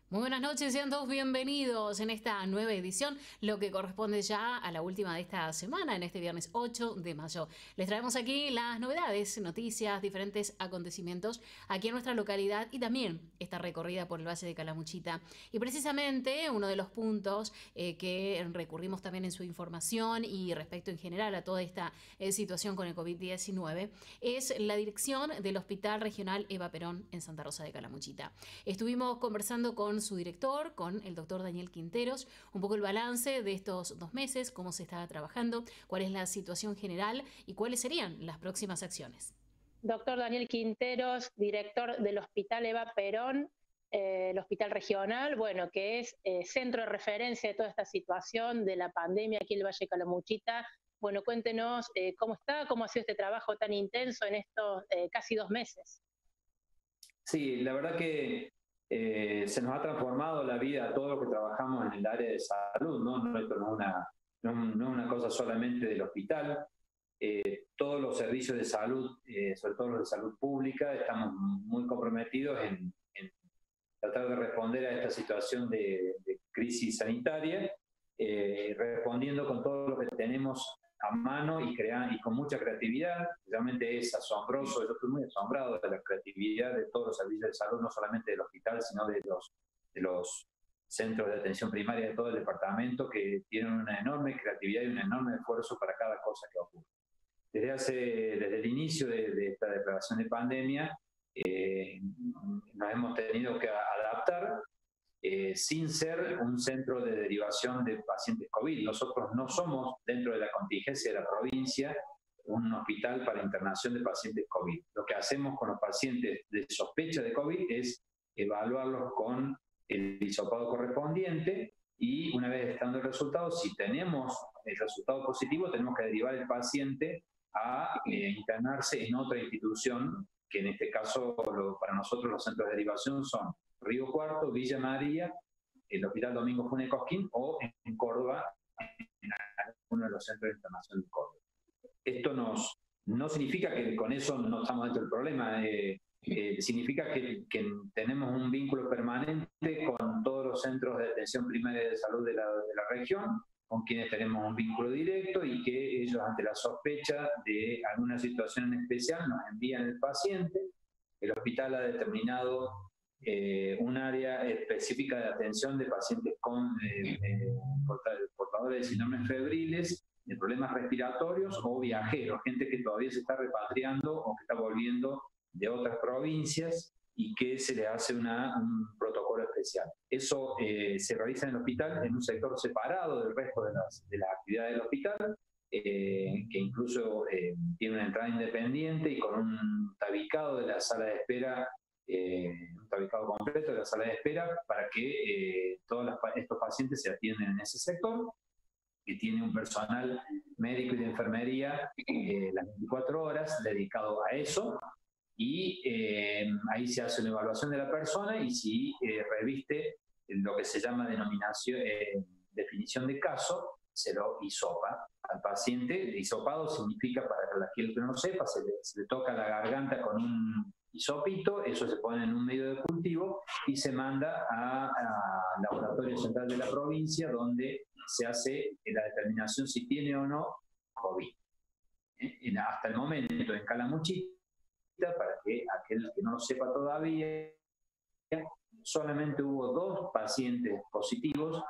Muy buenas noches, sean todos bienvenidos en esta nueva edición, lo que corresponde ya a la última de esta semana, en este viernes 8 de mayo. Les traemos aquí las novedades, noticias, diferentes acontecimientos aquí en nuestra localidad y también esta recorrida por el Valle de Calamuchita. Y precisamente uno de los puntos que recurrimos también en su información y respecto en general a toda esta situación con el COVID-19 es la dirección del Hospital Regional Eva Perón en Santa Rosa de Calamuchita. Estuvimos conversando con su director, con el doctor Daniel Quinteros, un poco el balance de estos 2 meses, cómo se está trabajando, cuál es la situación general y cuáles serían las próximas acciones. Doctor Daniel Quinteros, director del Hospital Eva Perón, el Hospital Regional, bueno, que es centro de referencia de toda esta situación de la pandemia aquí en el Valle de Calamuchita. Bueno, cuéntenos cómo está, cómo ha sido este trabajo tan intenso en estos casi 2 meses. Sí, la verdad que se nos ha transformado la vida a todos los que trabajamos en el área de salud, ¿no? Esto no es una cosa solamente del hospital. Todos los servicios de salud, sobre todo los de salud pública, estamos muy comprometidos en tratar de responder a esta situación de crisis sanitaria, respondiendo con todo lo que tenemos a mano y con mucha creatividad. Realmente es asombroso, yo estoy muy asombrado de la creatividad de todos los servicios de salud, no solamente del hospital, sino de los centros de atención primaria de todo el departamento, que tienen una enorme creatividad y un enorme esfuerzo para cada cosa que ocurre. Desde el inicio de esta declaración de pandemia, nos hemos tenido que adaptar sin ser un centro de derivación de pacientes COVID. Nosotros no somos, dentro de la contingencia de la provincia, un hospital para internación de pacientes COVID. Lo que hacemos con los pacientes de sospecha de COVID es evaluarlos con el hisopado correspondiente y una vez estando el resultado, si tenemos el resultado positivo, tenemos que derivar el paciente a internarse en otra institución, que en este caso para nosotros los centros de derivación son Río Cuarto, Villa María, el Hospital Domingo Funes Cosquín o en Córdoba, en uno de los centros de internación de Córdoba. Esto no significa que con eso no estamos dentro del problema, significa que tenemos un vínculo permanente con todos los centros de atención primaria de salud de la región, con quienes tenemos un vínculo directo y que ellos, ante la sospecha de alguna situación en especial, nos envían el paciente. El hospital ha determinado un área específica de atención de pacientes con portadores de síndromes febriles, de problemas respiratorios o viajeros, gente que todavía se está repatriando o que está volviendo de otras provincias y que se le hace un protocolo especial. Eso se realiza en el hospital en un sector separado del resto de las actividades del hospital, que incluso tiene una entrada independiente y con un tabicado de la sala de espera, un tabicado completo de la sala de espera para que todos estos pacientes se atienden en ese sector, que tiene un personal médico y de enfermería las 24 horas dedicado a eso. Y ahí se hace una evaluación de la persona y si reviste lo que se llama definición de caso, se lo hisopa al paciente. El hisopado significa, para aquel que no lo sepa, se le toca la garganta con un hisopito, eso se pone en un medio de cultivo y se manda al laboratorio central de la provincia, donde se hace la determinación si tiene o no COVID. Hasta el momento en Calamuchita, para que aquel que no lo sepa todavía, solamente hubo 2 pacientes positivos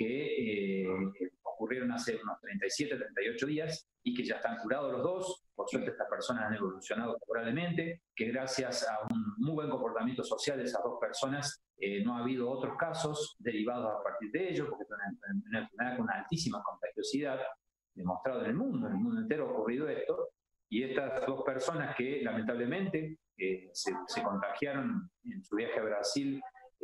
que ocurrieron hace unos 37, 38 días y que ya están curados los 2. Por suerte estas personas han evolucionado favorablemente, que gracias a un muy buen comportamiento social de esas 2 personas no ha habido otros casos derivados a partir de ellos, porque es una enfermedad con una altísima contagiosidad, demostrado en el mundo entero ha ocurrido esto. Y estas 2 personas que lamentablemente se contagiaron en su viaje a Brasil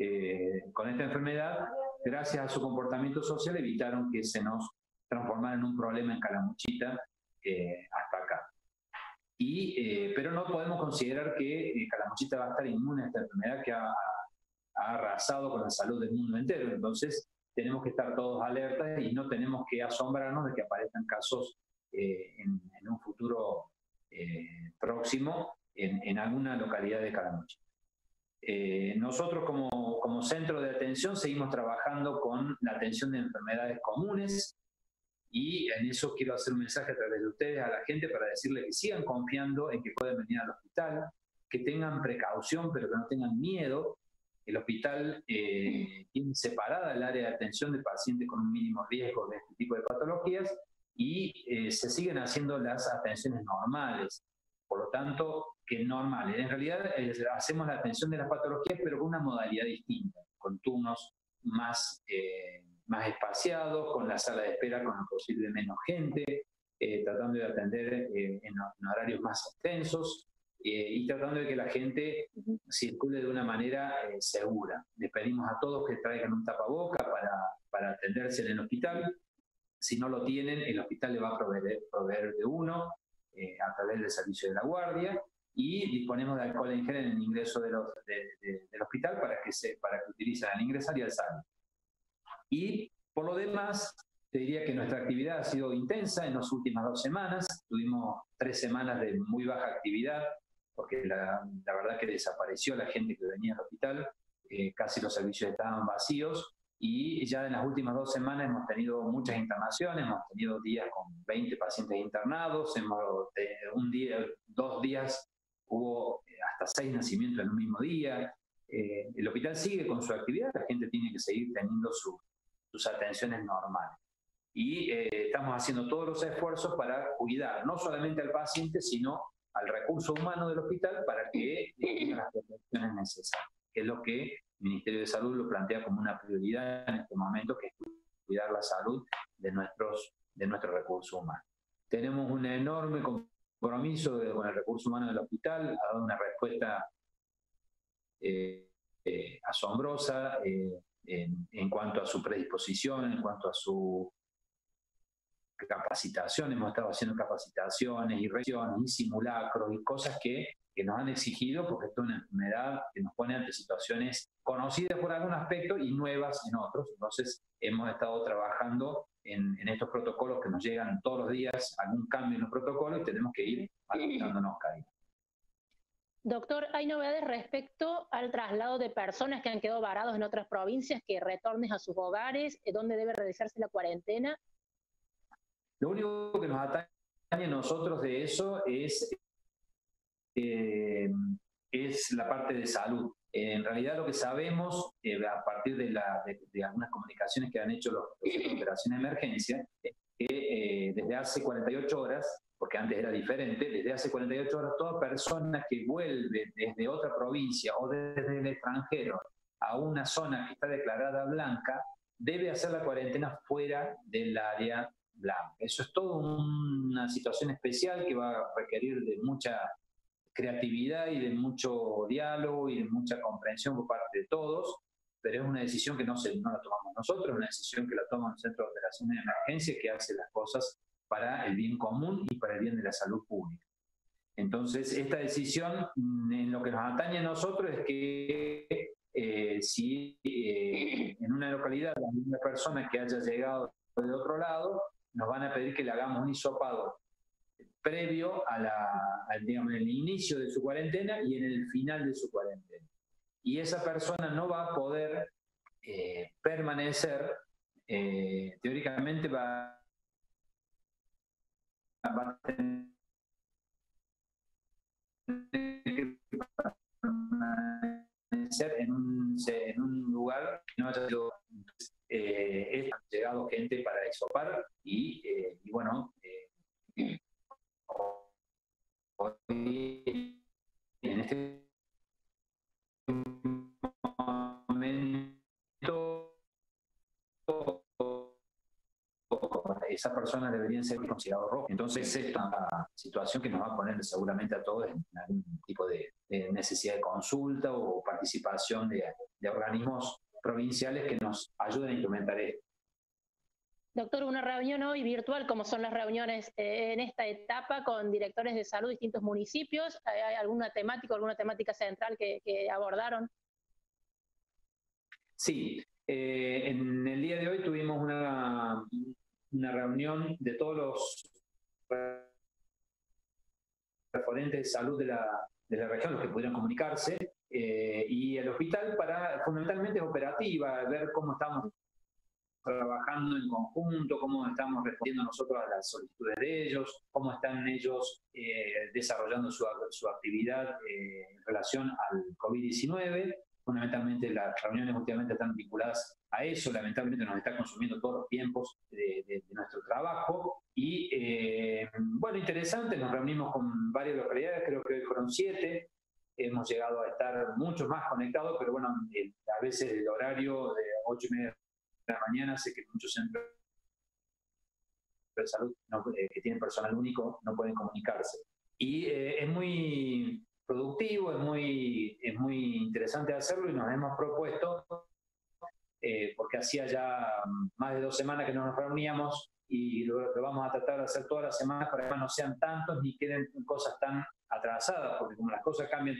con esta enfermedad, gracias a su comportamiento social evitaron que se nos transformara en un problema en Calamuchita hasta acá. Pero no podemos considerar que Calamuchita va a estar inmune a esta enfermedad que ha arrasado con la salud del mundo entero. Entonces tenemos que estar todos alertas y no tenemos que asombrarnos de que aparezcan casos en un futuro próximo en alguna localidad de Calamuchita. Nosotros como centro de atención seguimos trabajando con la atención de enfermedades comunes, y en eso quiero hacer un mensaje a través de ustedes a la gente para decirles que sigan confiando en que pueden venir al hospital, que tengan precaución pero que no tengan miedo. El hospital tiene separada el área de atención de pacientes con un mínimo riesgo de este tipo de patologías, y se siguen haciendo las atenciones normales. Por lo tanto, que normales. En realidad hacemos la atención de las patologías, pero con una modalidad distinta, con turnos más espaciados, con la sala de espera con lo posible menos gente, tratando de atender en horarios más extensos, y tratando de que la gente circule de una manera segura. Les pedimos a todos que traigan un tapaboca para atenderse en el hospital. Si no lo tienen, el hospital le va a proveer de uno a través del servicio de la guardia, y disponemos de alcohol en gel en el ingreso del hospital para que utilicen al ingresar y al salir. Y por lo demás, te diría que nuestra actividad ha sido intensa en las últimas 2 semanas. Tuvimos 3 semanas de muy baja actividad, porque la verdad que desapareció la gente que venía al hospital, casi los servicios estaban vacíos, y ya en las últimas 2 semanas hemos tenido muchas internaciones, hemos tenido días con 20 pacientes internados, 2 días hubo hasta 6 nacimientos en un mismo día. El hospital sigue con su actividad, la gente tiene que seguir teniendo sus atenciones normales. Y estamos haciendo todos los esfuerzos para cuidar no solamente al paciente, sino al recurso humano del hospital para que tenga las protecciones necesarias, que es lo que el Ministerio de Salud lo plantea como una prioridad en este momento, que es cuidar la salud de nuestro recurso humano. Tenemos un enorme compromiso con el recurso humano del hospital, ha dado una respuesta asombrosa en cuanto a su predisposición, en cuanto a su capacitación. Hemos estado haciendo capacitaciones y revisiones y simulacros y cosas que nos han exigido, porque esto es una enfermedad que nos pone ante situaciones conocidas por algún aspecto y nuevas en otros. Entonces hemos estado trabajando en estos protocolos que nos llegan todos los días, algún cambio en los protocolos, y tenemos que ir adaptándonos cada día. Doctor, ¿hay novedades respecto al traslado de personas que han quedado varados en otras provincias, que retornen a sus hogares? ¿Dónde debe realizarse la cuarentena? Lo único que nos atañe a nosotros de eso es la parte de salud. En realidad lo que sabemos, a partir de algunas comunicaciones que han hecho los de operaciones de emergencia, es que desde hace 48 horas, porque antes era diferente, desde hace 48 horas toda persona que vuelve desde otra provincia o desde el extranjero a una zona que está declarada blanca, debe hacer la cuarentena fuera del área blanca. Eso es toda una situación especial que va a requerir de mucha creatividad y de mucho diálogo y de mucha comprensión por parte de todos, pero es una decisión que no la tomamos nosotros, es una decisión que la toma el Centro de Operaciones de Emergencia, que hace las cosas para el bien común y para el bien de la salud pública. Entonces, esta decisión, en lo que nos atañe a nosotros, es que si en una localidad hay una persona que haya llegado de otro lado, nos van a pedir que le hagamos un hisopado previo digamos, en el inicio de su cuarentena y en el final de su cuarentena. Y esa persona no va a poder permanecer, teóricamente va a tener que permanecer en un lugar que no haya sido... han llegado gente para hisopar y bueno... Hoy, en este momento, esas personas deberían ser consideradas rojas. Entonces, esta es una situación que nos va a poner seguramente a todos en algún tipo de necesidad de consulta o participación de organismos provinciales que nos ayuden a implementar esto. Doctor, una reunión hoy virtual, como son las reuniones en esta etapa con directores de salud de distintos municipios. ¿Hay alguna temática central que abordaron? Sí, en el día de hoy tuvimos una reunión de todos los referentes de salud de la región, los que pudieron comunicarse. y el hospital fundamentalmente es operativa, ver cómo estamos trabajando en conjunto, cómo estamos respondiendo nosotros a las solicitudes de ellos, cómo están ellos desarrollando su actividad en relación al COVID-19. Fundamentalmente las reuniones últimamente están vinculadas a eso, lamentablemente nos está consumiendo todos los tiempos de nuestro trabajo. Y bueno, interesante, nos reunimos con varias localidades, creo que hoy fueron 7, hemos llegado a estar mucho más conectados, pero bueno, a veces el horario de 8:30 de la mañana, sé que muchos centros de salud que tienen personal único no pueden comunicarse. Y es muy productivo, es muy interesante hacerlo, y nos hemos propuesto, porque hacía ya más de 2 semanas que no nos reuníamos, y lo vamos a tratar de hacer todas las semanas para que no sean tantos ni queden cosas tan atrasadas, porque como las cosas cambian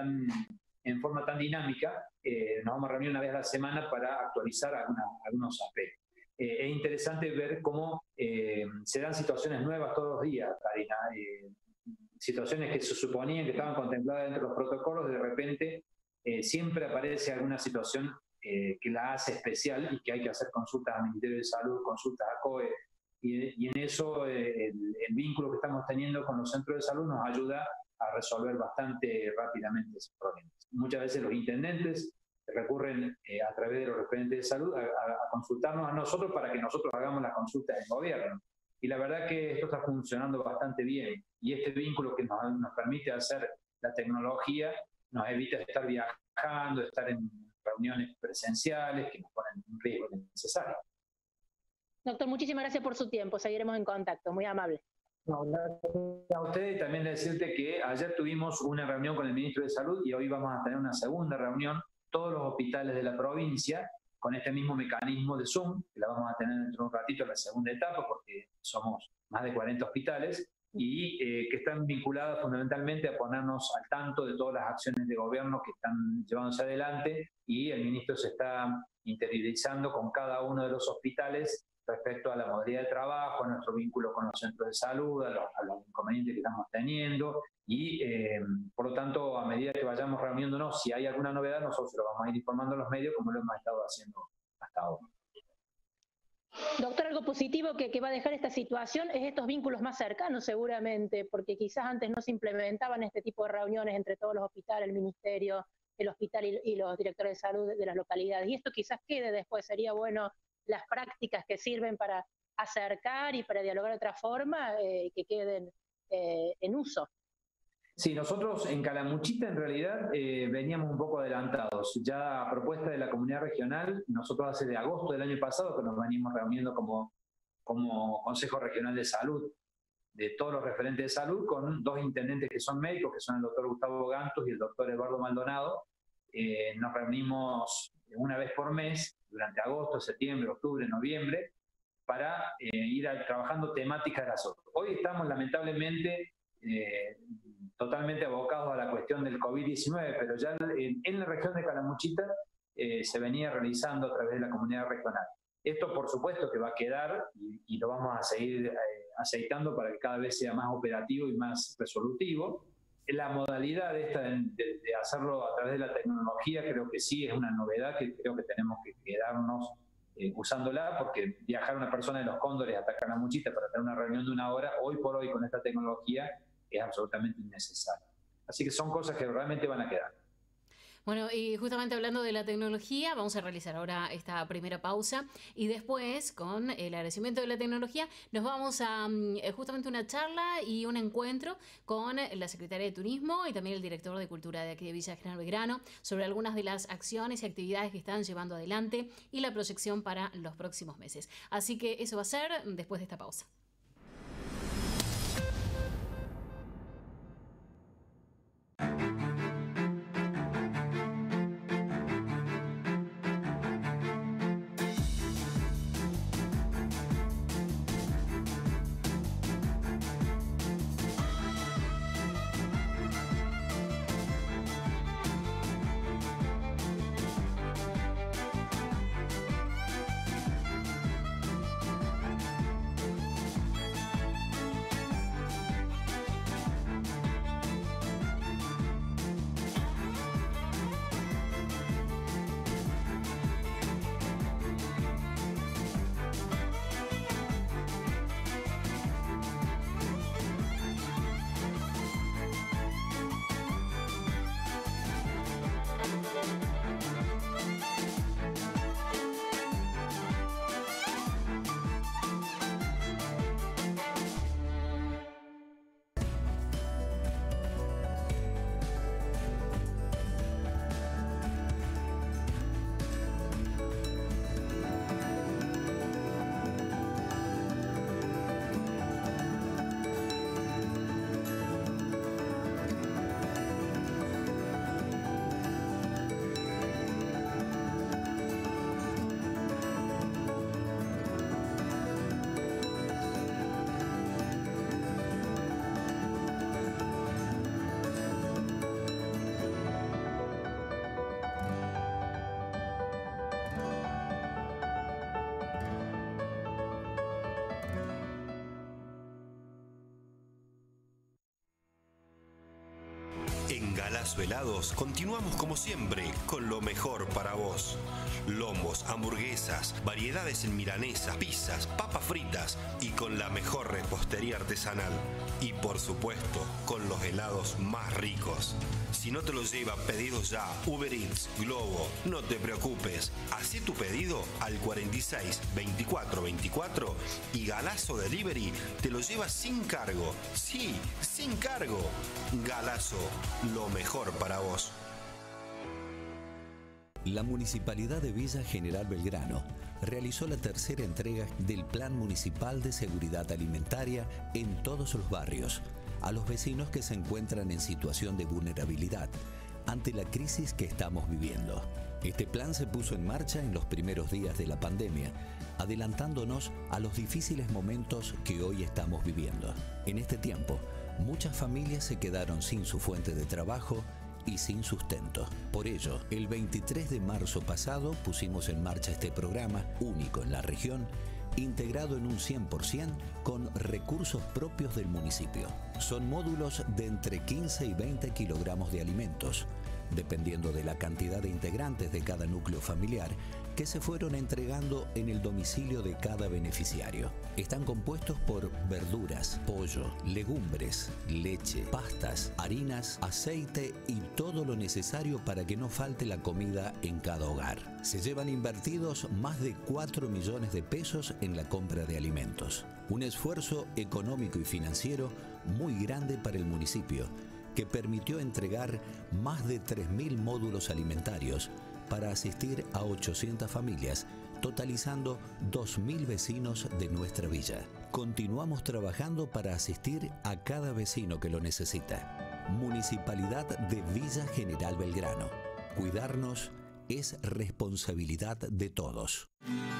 en forma tan dinámica, nos vamos a reunir una vez a la semana para actualizar algunos aspectos. Es interesante ver cómo se dan situaciones nuevas todos los días, Karina. Situaciones que se suponían que estaban contempladas dentro de los protocolos, de repente siempre aparece alguna situación que la hace especial y que hay que hacer consultas al Ministerio de Salud, consultas a COE, y en eso el vínculo que estamos teniendo con los centros de salud nos ayuda a resolver bastante rápidamente esos problemas. Muchas veces los intendentes recurren a través de los referentes de salud a consultarnos a nosotros para que nosotros hagamos las consultas del gobierno. Y la verdad que esto está funcionando bastante bien, y este vínculo que nos permite hacer la tecnología nos evita estar viajando, estar en reuniones presenciales que nos ponen un riesgo innecesario. Doctor, muchísimas gracias por su tiempo, seguiremos en contacto, muy amable. No, a ustedes también decirte que ayer tuvimos una reunión con el ministro de Salud y hoy vamos a tener una segunda reunión, todos los hospitales de la provincia, con este mismo mecanismo de Zoom, que la vamos a tener dentro de un ratito en la segunda etapa, porque somos más de 40 hospitales, y que están vinculadas fundamentalmente a ponernos al tanto de todas las acciones de gobierno que están llevándose adelante, y el ministro se está interiorizando con cada uno de los hospitales respecto a la modalidad de trabajo, a nuestro vínculo con los centros de salud, a los inconvenientes que estamos teniendo, y por lo tanto, a medida que vayamos reuniéndonos, si hay alguna novedad, nosotros lo vamos a ir informando a los medios como lo hemos estado haciendo hasta ahora. Doctor, algo positivo que va a dejar esta situación es estos vínculos más cercanos seguramente, porque quizás antes no se implementaban este tipo de reuniones entre todos los hospitales, el ministerio, el hospital y los directores de salud de las localidades, y esto quizás quede después, sería bueno las prácticas que sirven para acercar y para dialogar de otra forma, que queden en uso. Sí, nosotros en Calamuchita en realidad veníamos un poco adelantados. Ya a propuesta de la comunidad regional, nosotros hace de agosto del año pasado que nos venimos reuniendo como Consejo Regional de Salud, de todos los referentes de salud, con 2 intendentes que son médicos, que son el doctor Gustavo Gantus y el doctor Eduardo Maldonado. Nos reunimos una vez por mes, durante agosto, septiembre, octubre, noviembre, para ir trabajando temáticas de la salud. Hoy estamos lamentablemente totalmente abocados a la cuestión del COVID-19, pero ya en la región de Calamuchita se venía realizando a través de la comunidad regional. Esto por supuesto que va a quedar y lo vamos a seguir aceitando para que cada vez sea más operativo y más resolutivo. La modalidad esta de hacerlo a través de la tecnología creo que sí es una novedad que creo que tenemos que quedarnos usándola, porque viajar una persona de Los Cóndores hasta Calamuchita para tener una reunión de 1 hora, hoy por hoy con esta tecnología, es absolutamente innecesario. Así que son cosas que realmente van a quedar. Bueno, y justamente hablando de la tecnología, vamos a realizar ahora esta primera pausa y después, con el agradecimiento de la tecnología, nos vamos a justamente una charla y un encuentro con la Secretaria de Turismo y también el Director de Cultura de aquí de Villa General Belgrano sobre algunas de las acciones y actividades que están llevando adelante y la proyección para los próximos meses. Así que eso va a ser después de esta pausa. Galazo Helados continuamos como siempre con lo mejor para vos. Lombos, hamburguesas, variedades en milanesas, pizzas, papas fritas y con la mejor repostería artesanal. Y por supuesto, con los helados más ricos. Si no te lo lleva pedidos ya, Uber Eats, Globo, no te preocupes. Hacé tu pedido al 46 24 24 y Galazo Delivery te lo lleva sin cargo. Sí, sin cargo. Galazo, lo mejor para vos. La Municipalidad de Villa General Belgrano realizó la tercera entrega del Plan Municipal de Seguridad Alimentaria en todos los barrios, a los vecinos que se encuentran en situación de vulnerabilidad ante la crisis que estamos viviendo. Este plan se puso en marcha en los primeros días de la pandemia, adelantándonos a los difíciles momentos que hoy estamos viviendo. En este tiempo, muchas familias se quedaron sin su fuente de trabajo y sin sustento. Por ello, el 23 de marzo pasado pusimos en marcha este programa único en la región, integrado en un 100% con recursos propios del municipio. Son módulos de entre 15 y 20 kilogramos de alimentos, dependiendo de la cantidad de integrantes de cada núcleo familiar, que se fueron entregando en el domicilio de cada beneficiario. Están compuestos por verduras, pollo, legumbres, leche, pastas, harinas, aceite y todo lo necesario para que no falte la comida en cada hogar. Se llevan invertidos más de 4 millones de pesos en la compra de alimentos. Un esfuerzo económico y financiero muy grande para el municipio, que permitió entregar más de 3.000 módulos alimentarios para asistir a 800 familias, totalizando 2.000 vecinos de nuestra villa. Continuamos trabajando para asistir a cada vecino que lo necesita. Municipalidad de Villa General Belgrano. Cuidarnos es responsabilidad de todos.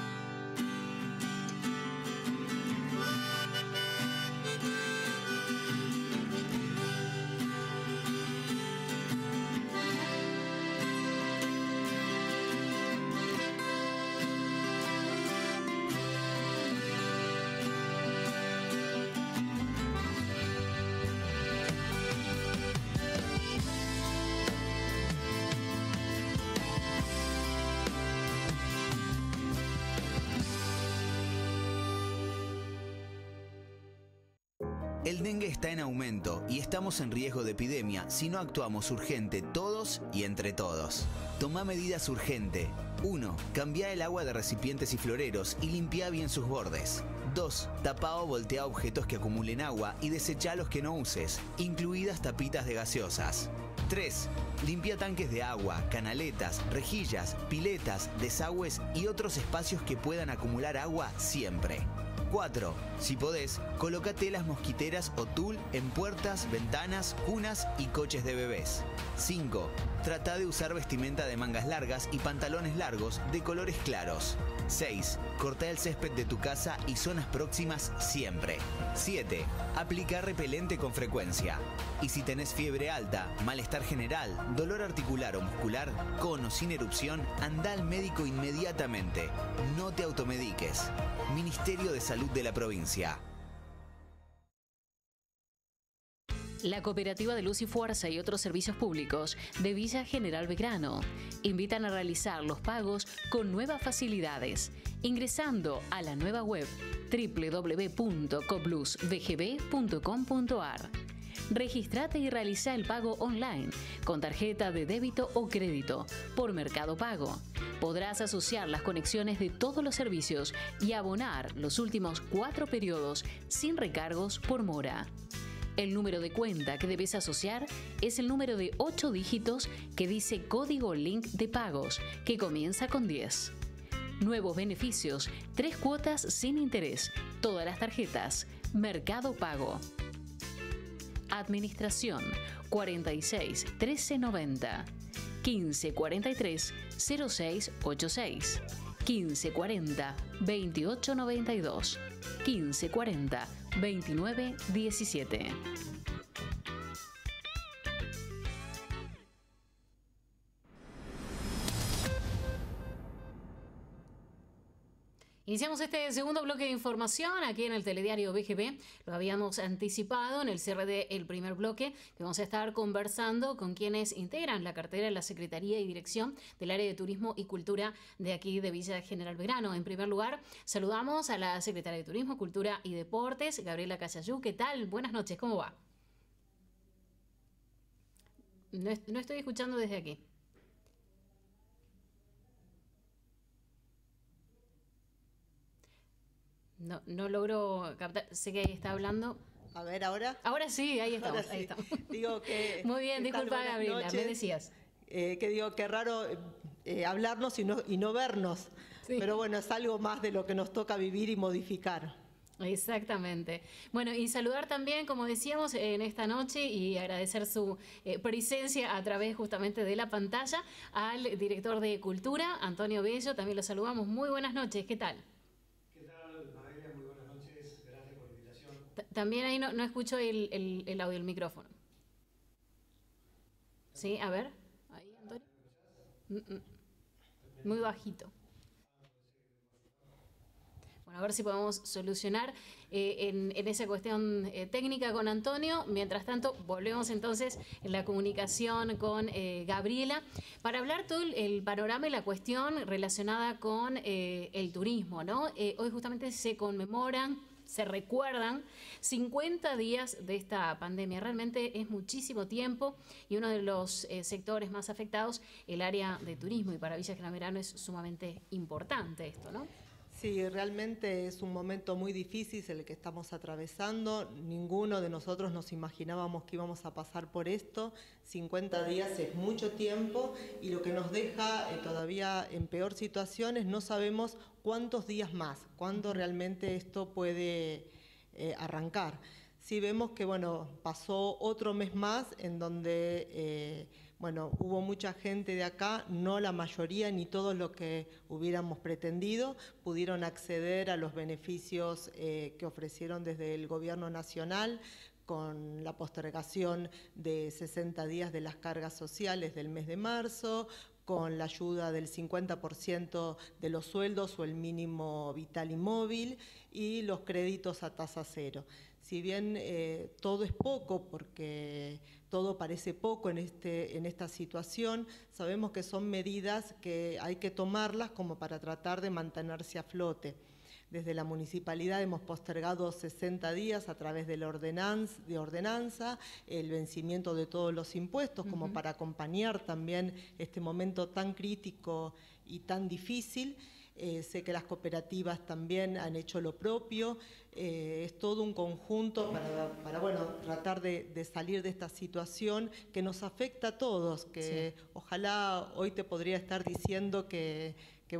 El dengue está en aumento y estamos en riesgo de epidemia si no actuamos urgente todos y entre todos. Toma medidas urgente. 1. Cambia el agua de recipientes y floreros y limpia bien sus bordes. 2. Tapa o voltea objetos que acumulen agua y desecha los que no uses, incluidas tapitas de gaseosas. 3. Limpia tanques de agua, canaletas, rejillas, piletas, desagües y otros espacios que puedan acumular agua siempre. 4. Si podés, coloca telas mosquiteras o tul en puertas, ventanas, cunas y coches de bebés. 5. Trata de usar vestimenta de mangas largas y pantalones largos de colores claros. 6. Corta el césped de tu casa y zonas próximas siempre. 7. Aplica repelente con frecuencia. Y si tenés fiebre alta, malestar general, dolor articular o muscular, con o sin erupción, anda al médico inmediatamente. No te automediques. Ministerio de Salud de la provincia. La Cooperativa de Luz y Fuerza y otros servicios públicos de Villa General Belgrano invitan a realizar los pagos con nuevas facilidades, ingresando a la nueva web www.coplusvgb.com.ar. Regístrate y realiza el pago online con tarjeta de débito o crédito por Mercado Pago. Podrás asociar las conexiones de todos los servicios y abonar los últimos 4 periodos sin recargos por mora. El número de cuenta que debes asociar es el número de 8 dígitos que dice Código Link de Pagos, que comienza con 10. Nuevos beneficios, 3 cuotas sin interés, todas las tarjetas, Mercado Pago. Administración 46 1390 1543 0686 1540 2892 1540 2917. Iniciamos este segundo bloque de información aquí en el telediario BGB. Lo habíamos anticipado en el cierre del primer bloque, que vamos a estar conversando con quienes integran la cartera de la Secretaría y Dirección del Área de Turismo y Cultura de aquí de Villa General Belgrano. En primer lugar, saludamos a la Secretaria de Turismo, Cultura y Deportes, Gabriela Casayú. ¿Qué tal? Buenas noches, ¿cómo va? No estoy escuchando desde aquí. No logro captar, sé que ahí está hablando. A ver, ¿ahora? Ahora sí, ahí estamos. Ahora sí. Ahí estamos. Digo que... Muy bien, disculpa Gabriela, noches. me decías. Que digo, qué raro hablarnos y no vernos. Sí. Pero bueno, es algo más de lo que nos toca vivir y modificar. Exactamente. Bueno, y saludar también, como decíamos, en esta noche y agradecer su presencia a través justamente de la pantalla al director de Cultura, Antonio Bello. También lo saludamos. Muy buenas noches, ¿qué tal? También ahí no escucho el audio, el micrófono. Sí, a ver. Ahí, Antonio. Muy bajito. Bueno, a ver si podemos solucionar en esa cuestión técnica con Antonio. Mientras tanto, volvemos entonces en la comunicación con Gabriela para hablar todo el panorama y la cuestión relacionada con el turismo, ¿no? Hoy justamente se conmemoran, se recuerdan 50 días de esta pandemia. Realmente es muchísimo tiempo y uno de los sectores más afectados, el área de turismo, y para Villa General Belgrano es sumamente importante esto, ¿no? Sí, realmente es un momento muy difícil el que estamos atravesando. Ninguno de nosotros nos imaginábamos que íbamos a pasar por esto. 50 días es mucho tiempo y lo que nos deja todavía en peor situación es no sabemos cuántos días más, cuándo realmente esto puede arrancar. Sí vemos que pasó otro mes más en donde hubo mucha gente de acá, no la mayoría ni todos los que hubiéramos pretendido, pudieron acceder a los beneficios que ofrecieron desde el gobierno nacional con la postergación de 60 días de las cargas sociales del mes de marzo, con la ayuda del 50% de los sueldos o el mínimo vital y móvil y los créditos a tasa cero. Si bien todo es poco, porque todo parece poco en esta situación, sabemos que son medidas que hay que tomarlas como para tratar de mantenerse a flote. Desde la municipalidad hemos postergado 60 días a través de la ordenanza, el vencimiento de todos los impuestos, como para acompañar también este momento tan crítico y tan difícil. Sé que las cooperativas también han hecho lo propio. Es todo un conjunto para tratar de salir de esta situación que nos afecta a todos, que sí. Ojalá hoy te podría estar diciendo que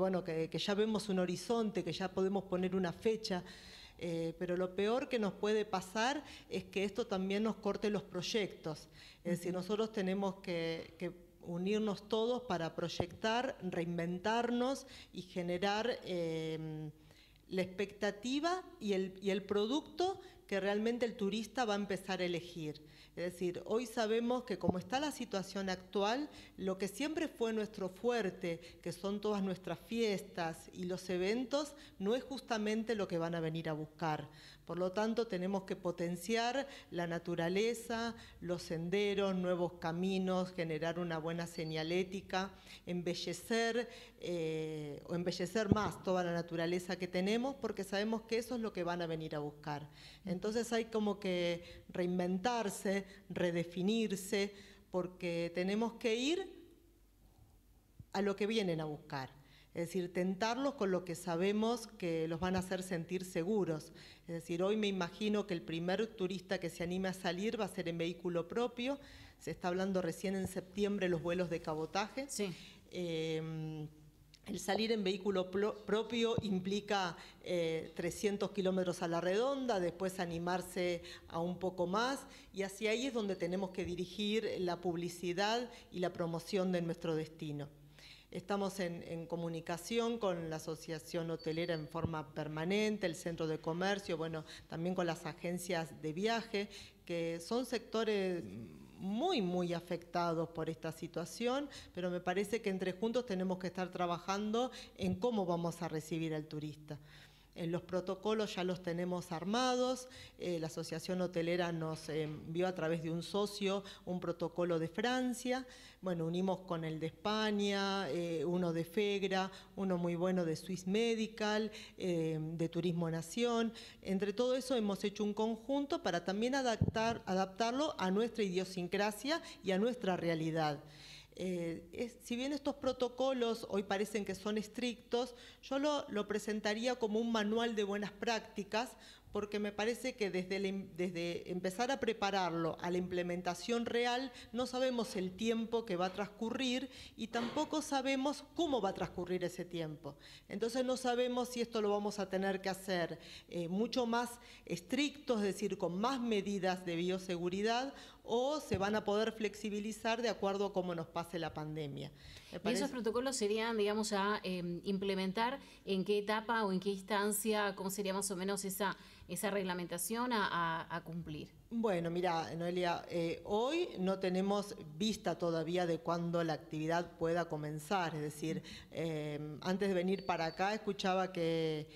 ya vemos un horizonte, que ya podemos poner una fecha, pero lo peor que nos puede pasar es que esto también nos corte los proyectos. Es decir, nosotros tenemos que unirnos todos para proyectar, reinventarnos y generar la expectativa y el producto que realmente el turista va a empezar a elegir. Es decir, hoy sabemos que como está la situación actual, lo que siempre fue nuestro fuerte, que son todas nuestras fiestas y los eventos, no es justamente lo que van a venir a buscar. Por lo tanto, tenemos que potenciar la naturaleza, los senderos, nuevos caminos, generar una buena señalética, embellecer más toda la naturaleza que tenemos, porque sabemos que eso es lo que van a venir a buscar. Entonces hay como que reinventarse, redefinirse, porque tenemos que ir a lo que vienen a buscar. Es decir, tentarlos con lo que sabemos que los van a hacer sentir seguros. Es decir, hoy me imagino que el primer turista que se anime a salir va a ser en vehículo propio. Se está hablando recién en septiembre los vuelos de cabotaje. Sí. El salir en vehículo propio implica 300 kilómetros a la redonda, después animarse a un poco más, y hacia ahí es donde tenemos que dirigir la publicidad y la promoción de nuestro destino. Estamos en comunicación con la Asociación Hotelera en forma permanente, el Centro de Comercio, también con las agencias de viaje, que son sectores muy afectados por esta situación, pero me parece que entre juntos tenemos que estar trabajando en cómo vamos a recibir al turista. Los protocolos ya los tenemos armados, la Asociación Hotelera nos envió a través de un socio un protocolo de Francia, bueno, unimos con el de España, uno de FEGRA, uno muy bueno de Swiss Medical, de Turismo Nación. Entre todo eso hemos hecho un conjunto para también adaptarlo a nuestra idiosincrasia y a nuestra realidad. Si bien estos protocolos hoy parecen que son estrictos, yo lo presentaría como un manual de buenas prácticas, porque me parece que desde empezar a prepararlo a la implementación real no sabemos el tiempo que va a transcurrir y tampoco sabemos cómo va a transcurrir ese tiempo. Entonces no sabemos si esto lo vamos a tener que hacer mucho más estricto, es decir, con más medidas de bioseguridad, o se van a poder flexibilizar de acuerdo a cómo nos pase la pandemia. ¿Y esos protocolos serían, digamos, a implementar en qué etapa o en qué instancia, cómo sería más o menos esa reglamentación a cumplir? Bueno, mira, Noelia, hoy no tenemos vista todavía de cuándo la actividad pueda comenzar. Es decir, antes de venir para acá escuchaba que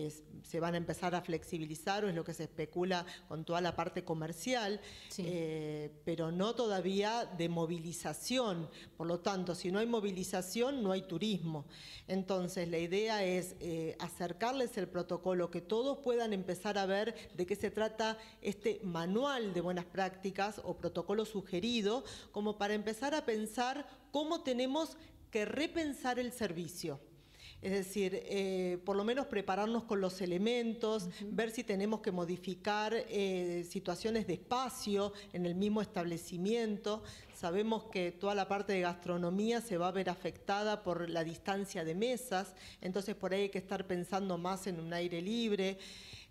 se van a empezar a flexibilizar, o es lo que se especula con toda la parte comercial, sí. Pero no todavía de movilización. Por lo tanto, si no hay movilización, no hay turismo. Entonces, la idea es acercarles el protocolo, que todos puedan empezar a ver de qué se trata este manual de buenas prácticas o protocolo sugerido, como para empezar a pensar cómo tenemos que repensar el servicio. Es decir, por lo menos prepararnos con los elementos, ver si tenemos que modificar situaciones de espacio en el mismo establecimiento. Sabemos que toda la parte de gastronomía se va a ver afectada por la distancia de mesas, entonces por ahí hay que estar pensando más en un aire libre.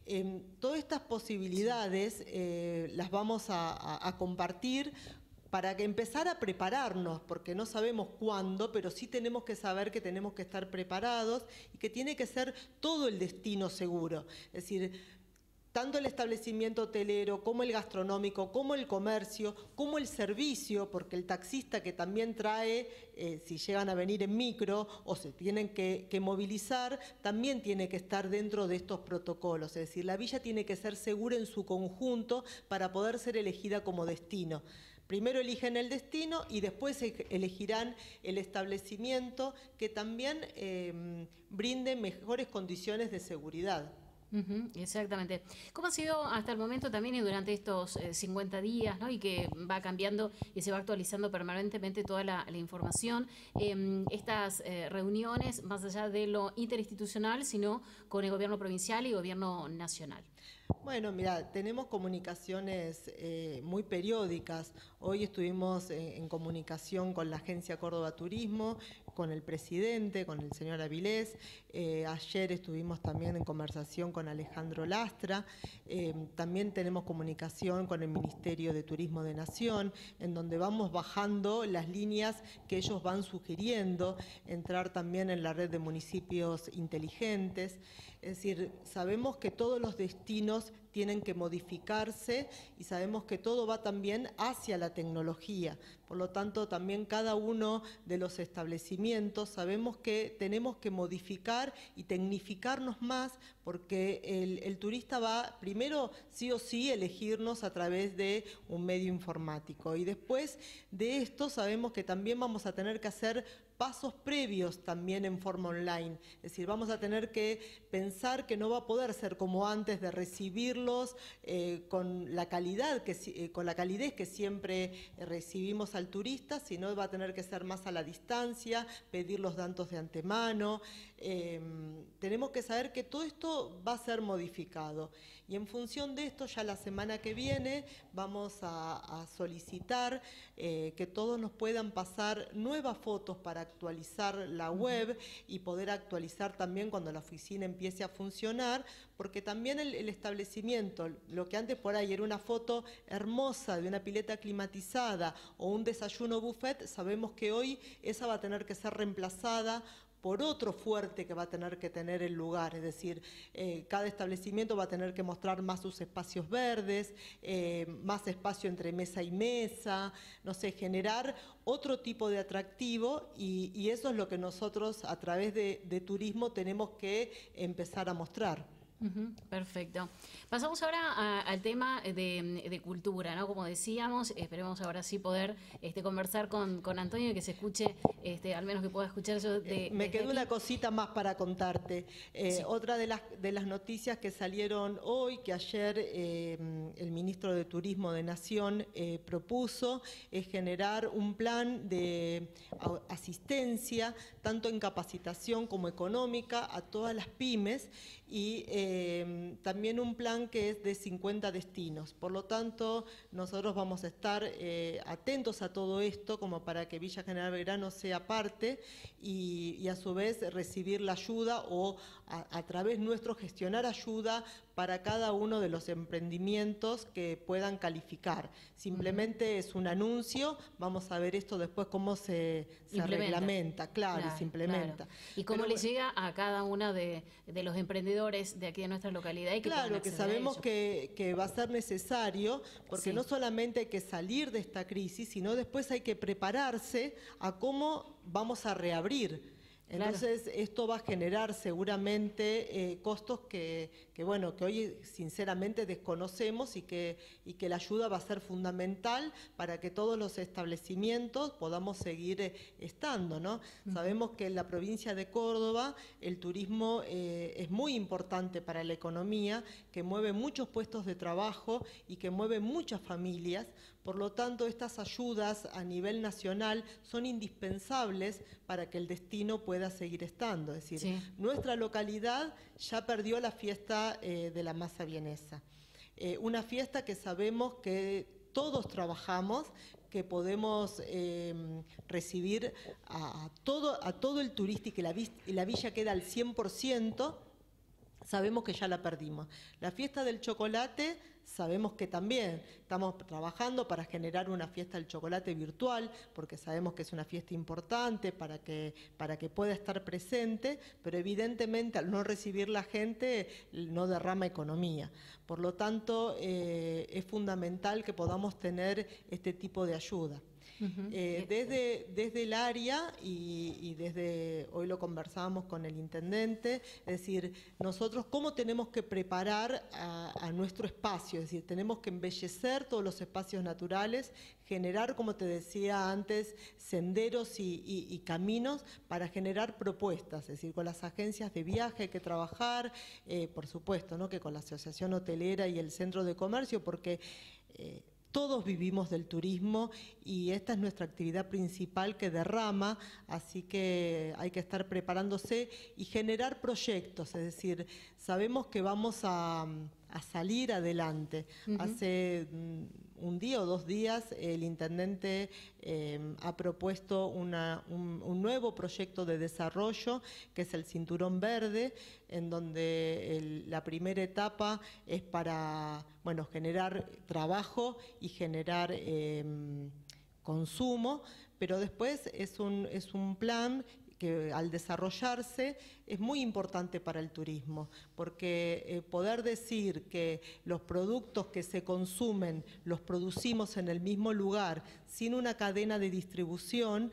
Todas estas posibilidades las vamos a compartir para que empezar a prepararnos, porque no sabemos cuándo, pero sí tenemos que saber que tenemos que estar preparados y que tiene que ser todo el destino seguro. Es decir, tanto el establecimiento hotelero, como el gastronómico, como el comercio, como el servicio, porque el taxista que también trae, si llegan a venir en micro o se tienen que movilizar, también tiene que estar dentro de estos protocolos. Es decir, la villa tiene que ser segura en su conjunto para poder ser elegida como destino. Primero eligen el destino y después elegirán el establecimiento que también brinde mejores condiciones de seguridad. Exactamente. ¿Cómo ha sido hasta el momento también y durante estos 50 días, ¿no? Y que va cambiando y se va actualizando permanentemente toda la información, estas reuniones, más allá de lo interinstitucional, sino con el gobierno provincial y gobierno nacional? Bueno, mira, tenemos comunicaciones muy periódicas. Hoy estuvimos en comunicación con la Agencia Córdoba Turismo, con el presidente, con el señor Avilés. Ayer estuvimos también en conversación con Alejandro Lastra. También tenemos comunicación con el Ministerio de Turismo de Nación, en donde vamos bajando las líneas que ellos van sugiriendo, entrar también en la red de municipios inteligentes. Es decir, sabemos que todos los destinos tienen que modificarse y sabemos que todo va también hacia la tecnología. Por lo tanto, también cada uno de los establecimientos sabemos que tenemos que modificar y tecnificarnos más, porque el turista va primero sí o sí elegirnos a través de un medio informático, y después de esto sabemos que también vamos a tener que hacer pasos previos también en forma online. Es decir, vamos a tener que pensar que no va a poder ser como antes de recibirlos con la calidez que siempre recibimos al turista, sino va a tener que ser más a la distancia, pedir los datos de antemano. Tenemos que saber que todo esto va a ser modificado, y en función de esto ya la semana que viene vamos a solicitar que todos nos puedan pasar nuevas fotos para actualizar la web y poder actualizar también cuando la oficina empiece a funcionar, porque también el establecimiento, lo que antes por ahí era una foto hermosa de una pileta climatizada o un desayuno buffet, sabemos que hoy esa va a tener que ser reemplazada por otro fuerte que va a tener que tener el lugar, es decir, cada establecimiento va a tener que mostrar más sus espacios verdes, más espacio entre mesa y mesa, no sé, generar otro tipo de atractivo y eso es lo que nosotros a través de turismo tenemos que empezar a mostrar. Perfecto. Pasamos ahora al tema de cultura, ¿no? Como decíamos, esperemos ahora sí poder conversar con Antonio y que se escuche, al menos que pueda escuchar yo. Me quedó una cosita más para contarte. Sí. Otra de las noticias que salieron hoy, que ayer el ministro de Turismo de Nación propuso, es generar un plan de asistencia, tanto en capacitación como económica, a todas las pymes y también un plan que es de 50 destinos. Por lo tanto, nosotros vamos a estar atentos a todo esto como para que Villa General Belgrano sea parte y a su vez recibir la ayuda o a través nuestro gestionar ayuda para cada uno de los emprendimientos que puedan calificar. Simplemente es un anuncio, vamos a ver esto después cómo se reglamenta, claro, y se implementa. Claro. Y cómo le llega a cada uno de los emprendedores de aquí de nuestra localidad. Y claro, que sabemos que va a ser necesario, porque no solamente hay que salir de esta crisis, sino después hay que prepararse a cómo vamos a reabrir. Entonces, esto va a generar seguramente costos que hoy sinceramente desconocemos y que la ayuda va a ser fundamental para que todos los establecimientos podamos seguir estando, ¿no? Sabemos que en la provincia de Córdoba el turismo es muy importante para la economía, que mueve muchos puestos de trabajo y que mueve muchas familias. Por lo tanto, estas ayudas a nivel nacional son indispensables para que el destino pueda seguir estando. Es decir, nuestra localidad ya perdió la fiesta de la masa vienesa. Una fiesta que sabemos que todos trabajamos, que podemos recibir a todo el turista y que la villa queda al 100%, sabemos que ya la perdimos. La fiesta del chocolate, sabemos que también estamos trabajando para generar una fiesta del chocolate virtual, porque sabemos que es una fiesta importante para que pueda estar presente, pero evidentemente al no recibir la gente no derrama economía. Por lo tanto, es fundamental que podamos tener este tipo de ayuda. Desde el área y desde hoy lo conversábamos con el intendente, es decir, nosotros cómo tenemos que preparar a nuestro espacio, es decir, tenemos que embellecer todos los espacios naturales, generar, como te decía antes, senderos y caminos para generar propuestas, es decir, con las agencias de viaje hay que trabajar, por supuesto, ¿no? Que con la Asociación Hotelera y el Centro de Comercio, porque todos vivimos del turismo y esta es nuestra actividad principal que derrama, así que hay que estar preparándose y generar proyectos, es decir, sabemos que vamos a salir adelante. Hace un día o 2 días el intendente ha propuesto un nuevo proyecto de desarrollo que es el Cinturón Verde, en donde la primera etapa es para generar trabajo y generar consumo, pero después es un plan que al desarrollarse es muy importante para el turismo, porque poder decir que los productos que se consumen los producimos en el mismo lugar, sin una cadena de distribución,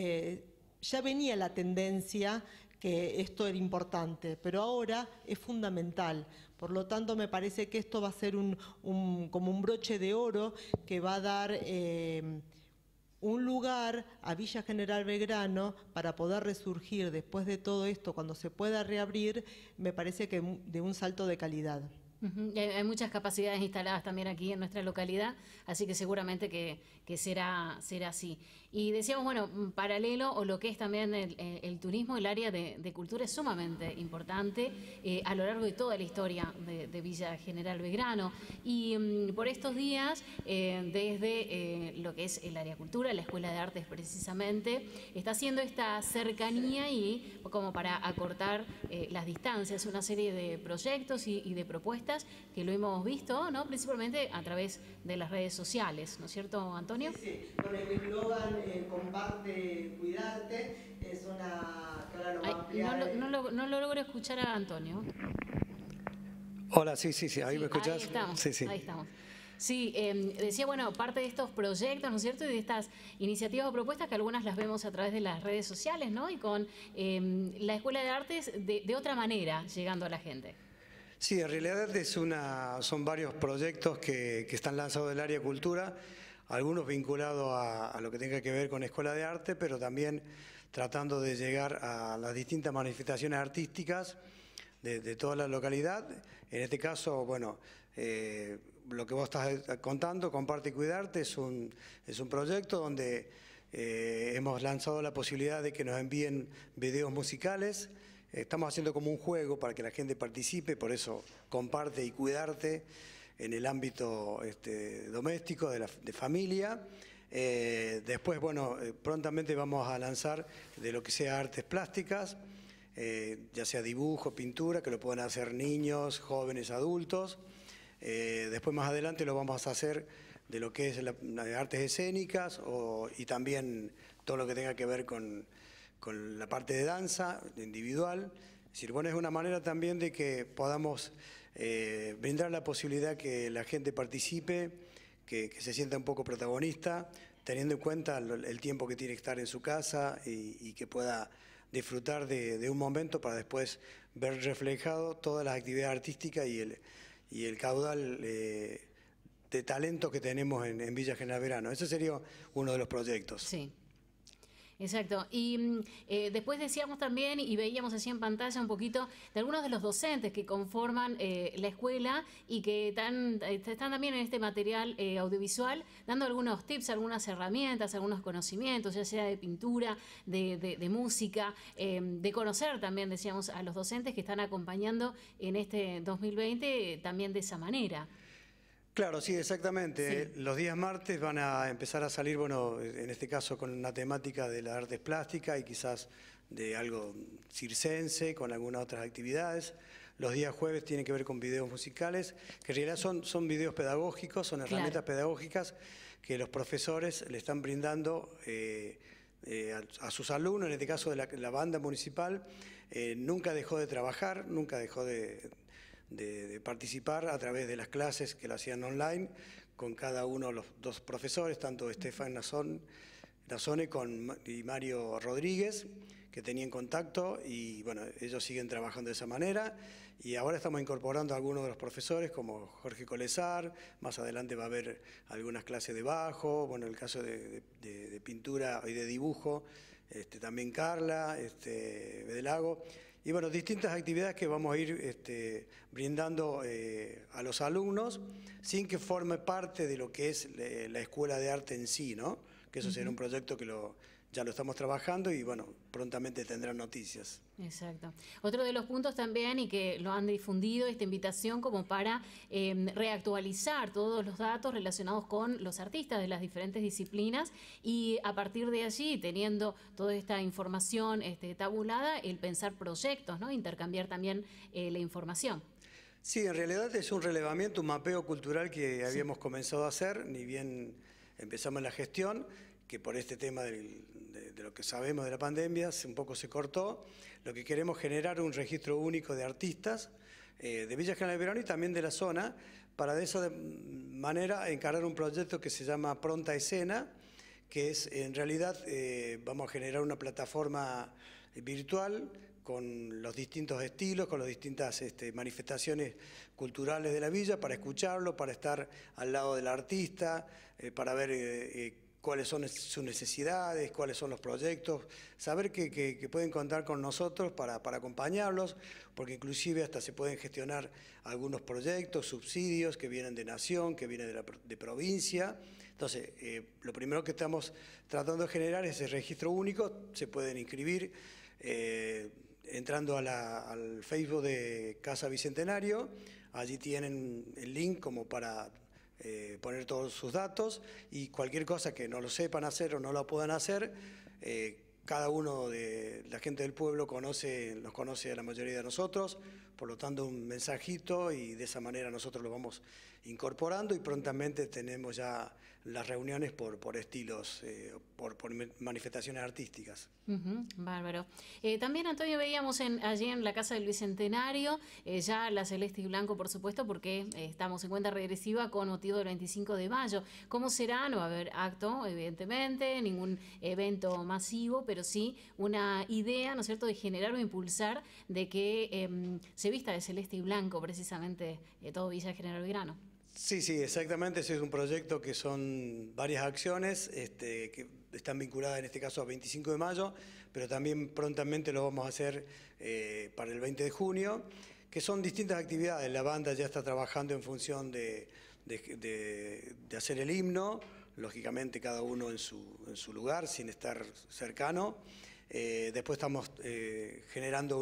ya venía la tendencia que esto era importante, pero ahora es fundamental. Por lo tanto, me parece que esto va a ser como un broche de oro que va a dar un lugar a Villa General Belgrano para poder resurgir después de todo esto, cuando se pueda reabrir, me parece que de un salto de calidad. Hay muchas capacidades instaladas también aquí en nuestra localidad, así que seguramente que será así. Y decíamos, paralelo o lo que es también el turismo, el área de cultura es sumamente importante a lo largo de toda la historia de Villa General Belgrano. Y por estos días, desde lo que es el área cultura, la Escuela de Artes precisamente, está haciendo esta cercanía y como para acortar las distancias, una serie de proyectos y de propuestas que lo hemos visto, ¿no? Principalmente a través de las redes sociales, ¿no es cierto, Antonio? Sí, con el eslogan comparte, cuidarte, es una... Claro, No lo logro escuchar a Antonio. Hola, sí, ahí me escuchás. Ahí estamos, sí. Ahí estamos. Sí, decía, bueno, parte de estos proyectos, ¿no es cierto?, y de estas iniciativas o propuestas que algunas las vemos a través de las redes sociales, ¿no?, y con la Escuela de Artes de otra manera, llegando a la gente. Sí, en realidad son varios proyectos que están lanzados del área de cultura, algunos vinculados a lo que tenga que ver con Escuela de Arte, pero también tratando de llegar a las distintas manifestaciones artísticas de toda la localidad. En este caso, bueno, lo que vos estás contando, Comparte y Cuidarte, es un proyecto donde hemos lanzado la posibilidad de que nos envíen videos musicales. Estamos haciendo como un juego para que la gente participe, por eso Comparte y Cuidarte en el ámbito doméstico, de familia. Después, bueno, prontamente vamos a lanzar de lo que sea artes plásticas, ya sea dibujo, pintura, que lo pueden hacer niños, jóvenes, adultos. Después más adelante lo vamos a hacer de lo que es artes escénicas y también todo lo que tenga que ver con la parte de danza individual. Es decir, bueno, es una manera también de que podamos brindar la posibilidad que la gente participe, que se sienta un poco protagonista, teniendo en cuenta el tiempo que tiene que estar en su casa y que pueda disfrutar de un momento para después ver reflejado todas las actividades artísticas y el caudal de talento que tenemos en Villa General Belgrano. Ese sería uno de los proyectos. Sí. Exacto. Y después decíamos también, y veíamos así en pantalla un poquito, de algunos de los docentes que conforman la escuela y que están también en este material audiovisual, dando algunos tips, algunas herramientas, algunos conocimientos, ya sea de pintura, de música, de conocer también, decíamos, a los docentes que están acompañando en este 2020 también de esa manera. Claro, sí, exactamente. Sí. Los días martes van a empezar a salir, bueno, en este caso con una temática de las artes plásticas y quizás de algo circense, con algunas otras actividades. Los días jueves tienen que ver con videos musicales, que en realidad son videos pedagógicos, son herramientas pedagógicas que los profesores le están brindando a sus alumnos, en este caso de la banda municipal. Nunca dejó de trabajar, nunca dejó de participar a través de las clases que lo hacían online con cada uno de los dos profesores, tanto Estefan Nazone y Mario Rodríguez, que tenían contacto y bueno, ellos siguen trabajando de esa manera y ahora estamos incorporando a algunos de los profesores como Jorge Colesar, más adelante va a haber algunas clases de bajo, bueno, el caso de pintura y de dibujo, también Carla, Bedelago. Y bueno, distintas actividades que vamos a ir brindando a los alumnos sin que forme parte de lo que es la Escuela de Arte en sí, ¿no? Que eso será un proyecto que ya lo estamos trabajando y bueno, prontamente tendrán noticias. Exacto. Otro de los puntos también, y que lo han difundido, esta invitación como para reactualizar todos los datos relacionados con los artistas de las diferentes disciplinas y a partir de allí, teniendo toda esta información tabulada, el pensar proyectos, ¿no? Intercambiar también la información. Sí, en realidad es un relevamiento, un mapeo cultural que habíamos comenzado a hacer, ni bien empezamos la gestión, que por este tema de lo que sabemos de la pandemia un poco se cortó. Lo que queremos es generar un registro único de artistas de Villa General Belgrano y también de la zona, para de esa manera encarar un proyecto que se llama Pronta Escena, que es en realidad vamos a generar una plataforma virtual con los distintos estilos, con las distintas manifestaciones culturales de la villa, para escucharlo, para estar al lado del artista, para ver cuáles son sus necesidades, cuáles son los proyectos, saber que pueden contar con nosotros para acompañarlos, porque inclusive hasta se pueden gestionar algunos proyectos, subsidios que vienen de nación, que vienen de provincia. Entonces, lo primero que estamos tratando de generar es el registro único, se pueden inscribir entrando al Facebook de Casa Bicentenario, allí tienen el link como para poner todos sus datos y cualquier cosa que no lo sepan hacer o no lo puedan hacer, cada uno de la gente del pueblo nos conoce a la mayoría de nosotros, por lo tanto un mensajito y de esa manera nosotros lo vamos incorporando y prontamente tenemos ya las reuniones por estilos, por manifestaciones artísticas. Bárbaro. También, Antonio, veíamos allí en la Casa del Bicentenario ya la celeste y blanco, por supuesto, porque estamos en cuenta regresiva con motivo del 25 de mayo. ¿Cómo será? No va a haber acto, evidentemente, ningún evento masivo, pero sí una idea, ¿no es cierto?, de generar o impulsar de que se vista de celeste y blanco, precisamente, todo Villa General Belgrano. Sí, exactamente. Ese es un proyecto que son varias acciones que están vinculadas en este caso a 25 de mayo, pero también prontamente lo vamos a hacer para el 20 de junio, que son distintas actividades. La banda ya está trabajando en función de hacer el himno, lógicamente cada uno en su lugar, sin estar cercano. Después estamos generando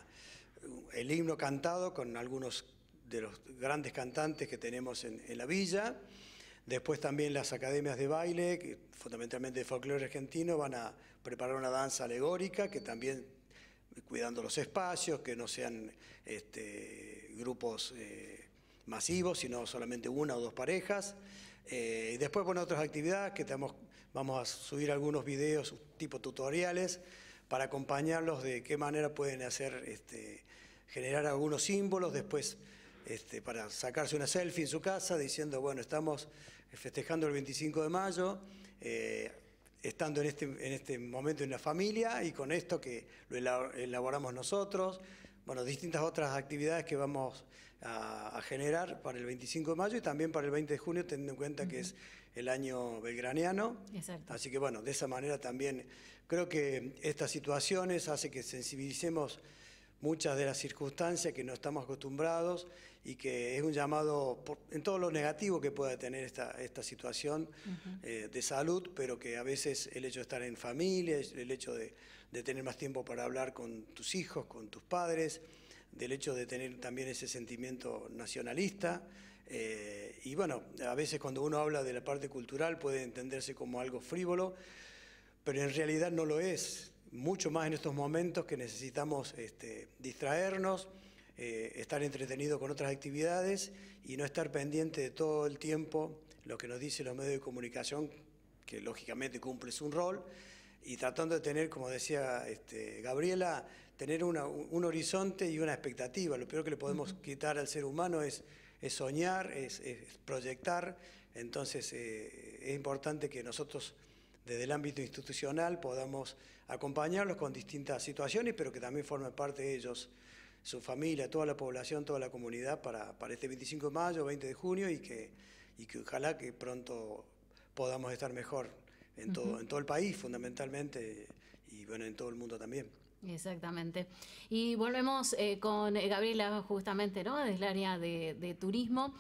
el himno cantado con algunos de los grandes cantantes que tenemos en la villa. Después también las academias de baile, que fundamentalmente de folclore argentino, van a preparar una danza alegórica, que también cuidando los espacios, que no sean grupos masivos, sino solamente una o dos parejas. Y después, bueno, otras actividades que vamos a subir algunos videos tipo tutoriales para acompañarlos de qué manera pueden hacer, generar algunos símbolos, después para sacarse una selfie en su casa diciendo, bueno, estamos festejando el 25 de mayo, estando en este momento en la familia y con esto que lo elaboramos nosotros. Bueno, distintas otras actividades que vamos a generar para el 25 de mayo y también para el 20 de junio, teniendo en cuenta que es el año belgraniano. Exacto. Así que bueno, de esa manera también creo que estas situaciones hacen que sensibilicemos muchas de las circunstancias que no estamos acostumbrados y que es un llamado en todo lo negativo que pueda tener esta situación de salud, pero que a veces el hecho de estar en familia, el hecho de tener más tiempo para hablar con tus hijos, con tus padres, del hecho de tener también ese sentimiento nacionalista. Y bueno, a veces cuando uno habla de la parte cultural puede entenderse como algo frívolo, pero en realidad no lo es. Mucho más en estos momentos que necesitamos distraernos, estar entretenidos con otras actividades y no estar pendiente de todo el tiempo lo que nos dicen los medios de comunicación, que lógicamente cumple un rol, y tratando de tener, como decía Gabriela, tener un horizonte y una expectativa. Lo peor que le podemos quitar al ser humano es soñar, es proyectar. Entonces es importante que nosotros desde el ámbito institucional podamos acompañarlos con distintas situaciones, pero que también formen parte de ellos, su familia, toda la población, toda la comunidad para este 25 de mayo, 20 de junio y que ojalá que pronto podamos estar mejor en todo el país fundamentalmente y bueno, en todo el mundo también. Exactamente. Y volvemos con Gabriela justamente, ¿no?, desde el área de turismo,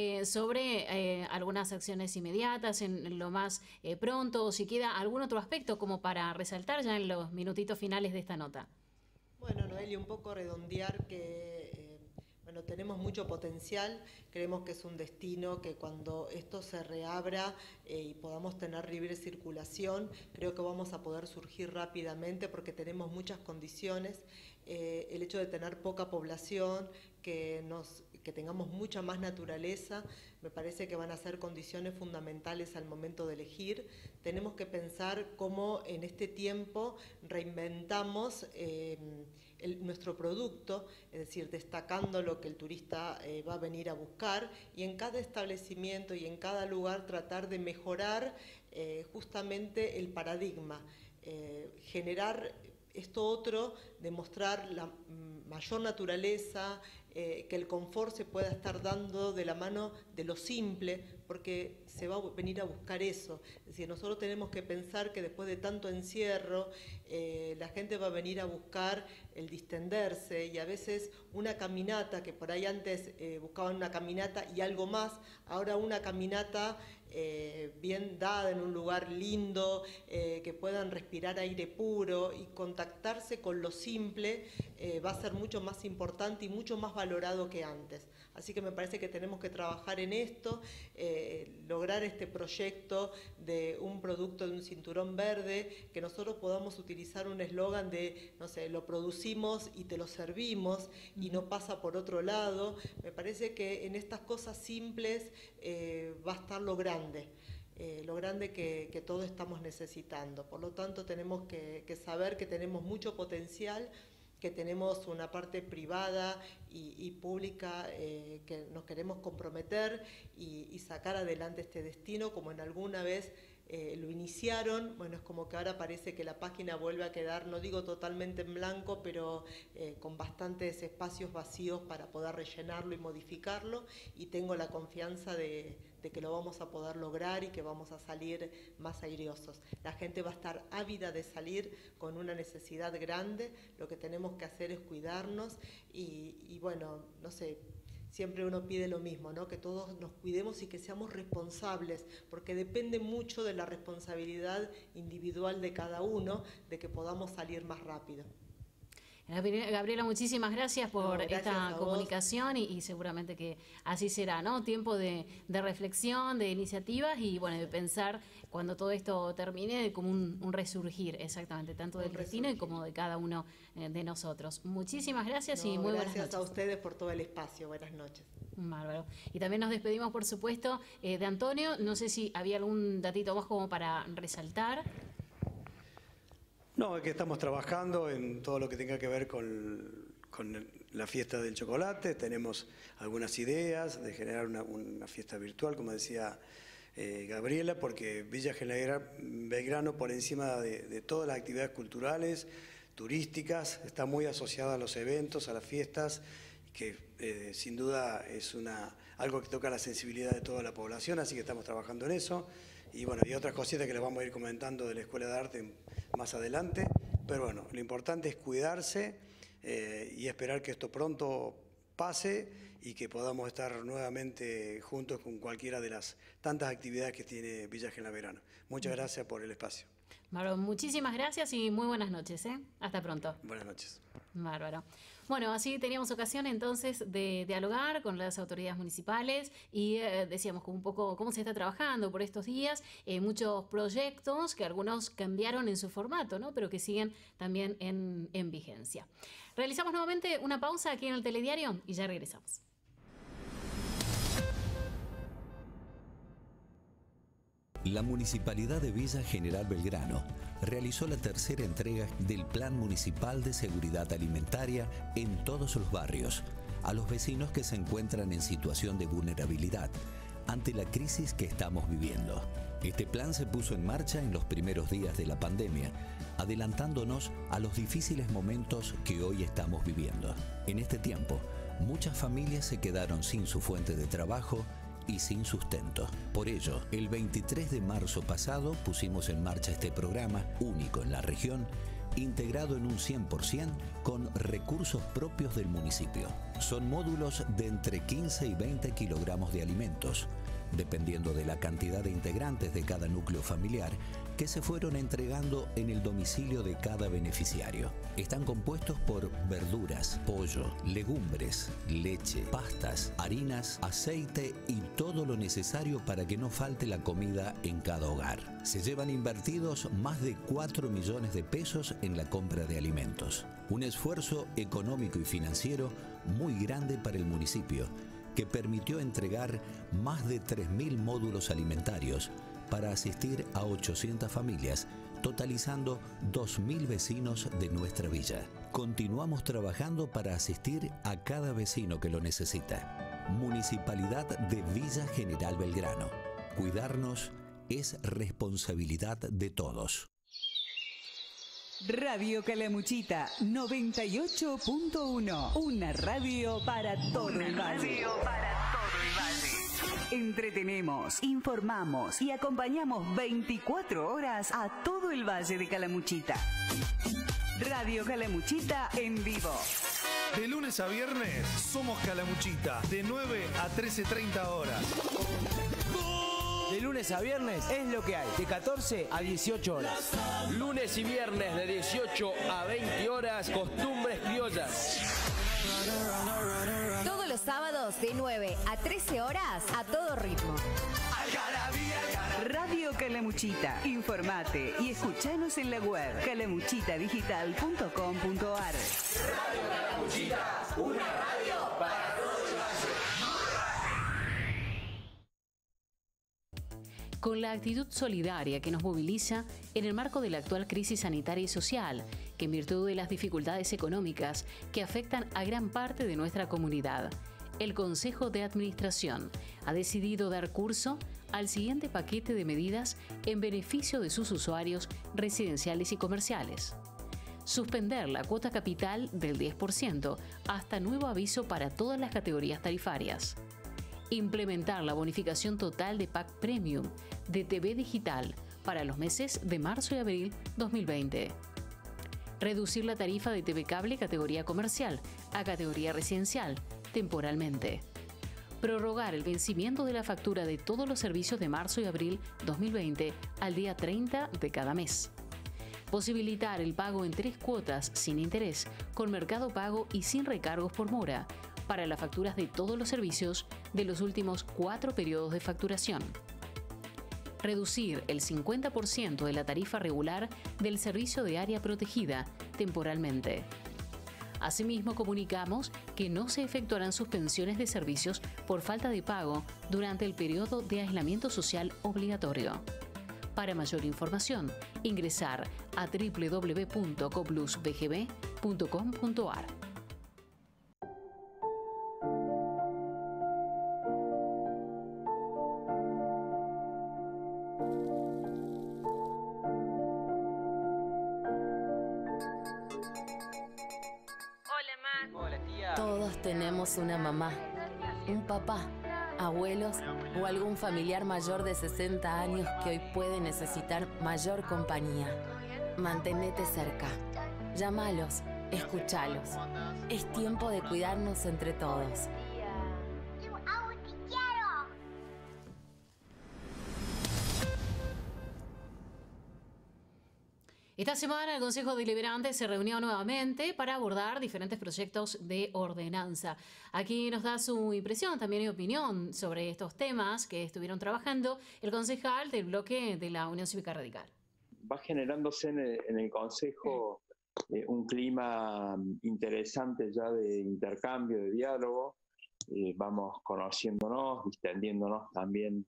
sobre algunas acciones inmediatas en lo más pronto, o si queda algún otro aspecto como para resaltar ya en los minutitos finales de esta nota. Bueno, Noelia, un poco redondear que bueno, tenemos mucho potencial, creemos que es un destino que cuando esto se reabra y podamos tener libre circulación, creo que vamos a poder surgir rápidamente porque tenemos muchas condiciones. El hecho de tener poca población, que tengamos mucha más naturaleza, me parece que van a ser condiciones fundamentales al momento de elegir. Tenemos que pensar cómo en este tiempo reinventamos nuestro producto, es decir, destacando lo que el turista va a venir a buscar y en cada establecimiento y en cada lugar tratar de mejorar justamente el paradigma, generar esto otro, demostrar la mayor naturaleza, que el confort se pueda estar dando de la mano de lo simple, porque se va a venir a buscar eso. Es decir, nosotros tenemos que pensar que después de tanto encierro, la gente va a venir a buscar el distenderse y a veces una caminata, que por ahí antes buscaban una caminata y algo más, ahora una caminata bien dada, en un lugar lindo, que puedan respirar aire puro y contactarse con lo simple va a ser mucho más importante y mucho más valorado que antes. Así que me parece que tenemos que trabajar en esto, lograr este proyecto de un producto de un cinturón verde, que nosotros podamos utilizar un eslogan de, no sé, lo producimos y te lo servimos y no pasa por otro lado. Me parece que en estas cosas simples va a estar lo grande que todos estamos necesitando. Por lo tanto, tenemos que saber que tenemos mucho potencial, que tenemos una parte privada y pública que nos queremos comprometer y sacar adelante este destino, como en alguna vez lo iniciaron. Bueno, es como que ahora parece que la página vuelve a quedar, no digo totalmente en blanco, pero con bastantes espacios vacíos para poder rellenarlo y modificarlo, y tengo la confianza de que lo vamos a poder lograr y que vamos a salir más airiosos. La gente va a estar ávida de salir con una necesidad grande. Lo que tenemos que hacer es cuidarnos y bueno, no sé, siempre uno pide lo mismo, ¿no? Que todos nos cuidemos y que seamos responsables, porque depende mucho de la responsabilidad individual de cada uno, de que podamos salir más rápido. Gabriela, muchísimas gracias por esta comunicación y seguramente que así será, ¿no? Tiempo de reflexión, de iniciativas y bueno, de pensar cuando todo esto termine como un resurgir, exactamente, tanto del destino y como de cada uno de nosotros. Muchísimas gracias y muy buenas noches. Gracias a ustedes por todo el espacio. Buenas noches. Bárbaro. Y también nos despedimos, por supuesto, de Antonio. No sé si había algún datito más como para resaltar. No, es que estamos trabajando en todo lo que tenga que ver con la fiesta del chocolate. Tenemos algunas ideas de generar una fiesta virtual, como decía Gabriela, porque Villa General Belgrano, por encima de todas las actividades culturales, turísticas, está muy asociada a los eventos, a las fiestas, que sin duda es algo que toca la sensibilidad de toda la población, así que estamos trabajando en eso. Y bueno, y otras cositas que les vamos a ir comentando de la Escuela de Arte más adelante. Pero bueno, lo importante es cuidarse y esperar que esto pronto pase y que podamos estar nuevamente juntos con cualquiera de las tantas actividades que tiene Villa General Belgrano. Muchas gracias por el espacio. Bárbaro, muchísimas gracias y muy buenas noches, ¿eh? Hasta pronto. Buenas noches. Bárbaro. Bueno, así teníamos ocasión entonces de dialogar con las autoridades municipales y decíamos un poco cómo se está trabajando por estos días, muchos proyectos que algunos cambiaron en su formato, ¿no? Pero que siguen también en vigencia. Realizamos nuevamente una pausa aquí en el Telediario y ya regresamos. La Municipalidad de Villa General Belgrano realizó la tercera entrega del Plan Municipal de Seguridad Alimentaria en todos los barrios, a los vecinos que se encuentran en situación de vulnerabilidad ante la crisis que estamos viviendo. Este plan se puso en marcha en los primeros días de la pandemia, adelantándonos a los difíciles momentos que hoy estamos viviendo. En este tiempo, muchas familias se quedaron sin su fuente de trabajo y sin sustento. Por ello, el 23 de marzo pasado pusimos en marcha este programa único en la región, integrado en un 100% con recursos propios del municipio. Son módulos de entre 15 y 20 kilogramos de alimentos, dependiendo de la cantidad de integrantes de cada núcleo familiar, que se fueron entregando en el domicilio de cada beneficiario. Están compuestos por verduras, pollo, legumbres, leche, pastas, harinas, aceite y todo lo necesario para que no falte la comida en cada hogar. Se llevan invertidos más de 4 millones de pesos en la compra de alimentos. Un esfuerzo económico y financiero muy grande para el municipio, que permitió entregar más de 3.000 módulos alimentarios para asistir a 800 familias, totalizando 2.000 vecinos de nuestra villa. Continuamos trabajando para asistir a cada vecino que lo necesita. Municipalidad de Villa General Belgrano. Cuidarnos es responsabilidad de todos. Radio Calamuchita 98.1, una radio para todo el valle. Entretenemos, informamos y acompañamos 24 horas a todo el valle de Calamuchita. Radio Calamuchita en vivo. De lunes a viernes somos Calamuchita, de 9 a 13:30 horas. De lunes lunes a viernes es lo que hay, de 14 a 18 horas. Lunes y viernes de 18 a 20 horas, Costumbres Criollas. Todos los sábados de 9 a 13 horas a todo ritmo. Radio Calamuchita. Informate y escuchanos en la web calamuchitadigital.com.ar. Radio Calamuchita, una radio para todo el valle. Con la actitud solidaria que nos moviliza en el marco de la actual crisis sanitaria y social, que en virtud de las dificultades económicas que afectan a gran parte de nuestra comunidad, el Consejo de Administración ha decidido dar curso al siguiente paquete de medidas en beneficio de sus usuarios residenciales y comerciales. Suspender la cuota capital del 10% hasta nuevo aviso para todas las categorías tarifarias. Implementar la bonificación total de Pack Premium de TV Digital para los meses de marzo y abril 2020. Reducir la tarifa de TV Cable categoría comercial a categoría residencial temporalmente. Prorrogar el vencimiento de la factura de todos los servicios de marzo y abril 2020 al día 30 de cada mes. Posibilitar el pago en 3 cuotas sin interés, con Mercado Pago y sin recargos por mora, para las facturas de todos los servicios de los últimos 4 periodos de facturación. Reducir el 50% de la tarifa regular del servicio de área protegida temporalmente. Asimismo, comunicamos que no se efectuarán suspensiones de servicios por falta de pago durante el periodo de aislamiento social obligatorio. Para mayor información, ingresar a www.coplusbgb.com.ar. Todos tenemos una mamá, un papá, abuelos o algún familiar mayor de 60 años que hoy puede necesitar mayor compañía. Mantenete cerca. Llámalos, escúchalos. Es tiempo de cuidarnos entre todos. Esta semana el Consejo Deliberante se reunió nuevamente para abordar diferentes proyectos de ordenanza. Aquí nos da su impresión también y opinión sobre estos temas que estuvieron trabajando el concejal del bloque de la Unión Cívica Radical. Va generándose en el Consejo un clima interesante ya de intercambio, de diálogo. Vamos conociéndonos, distendiéndonos también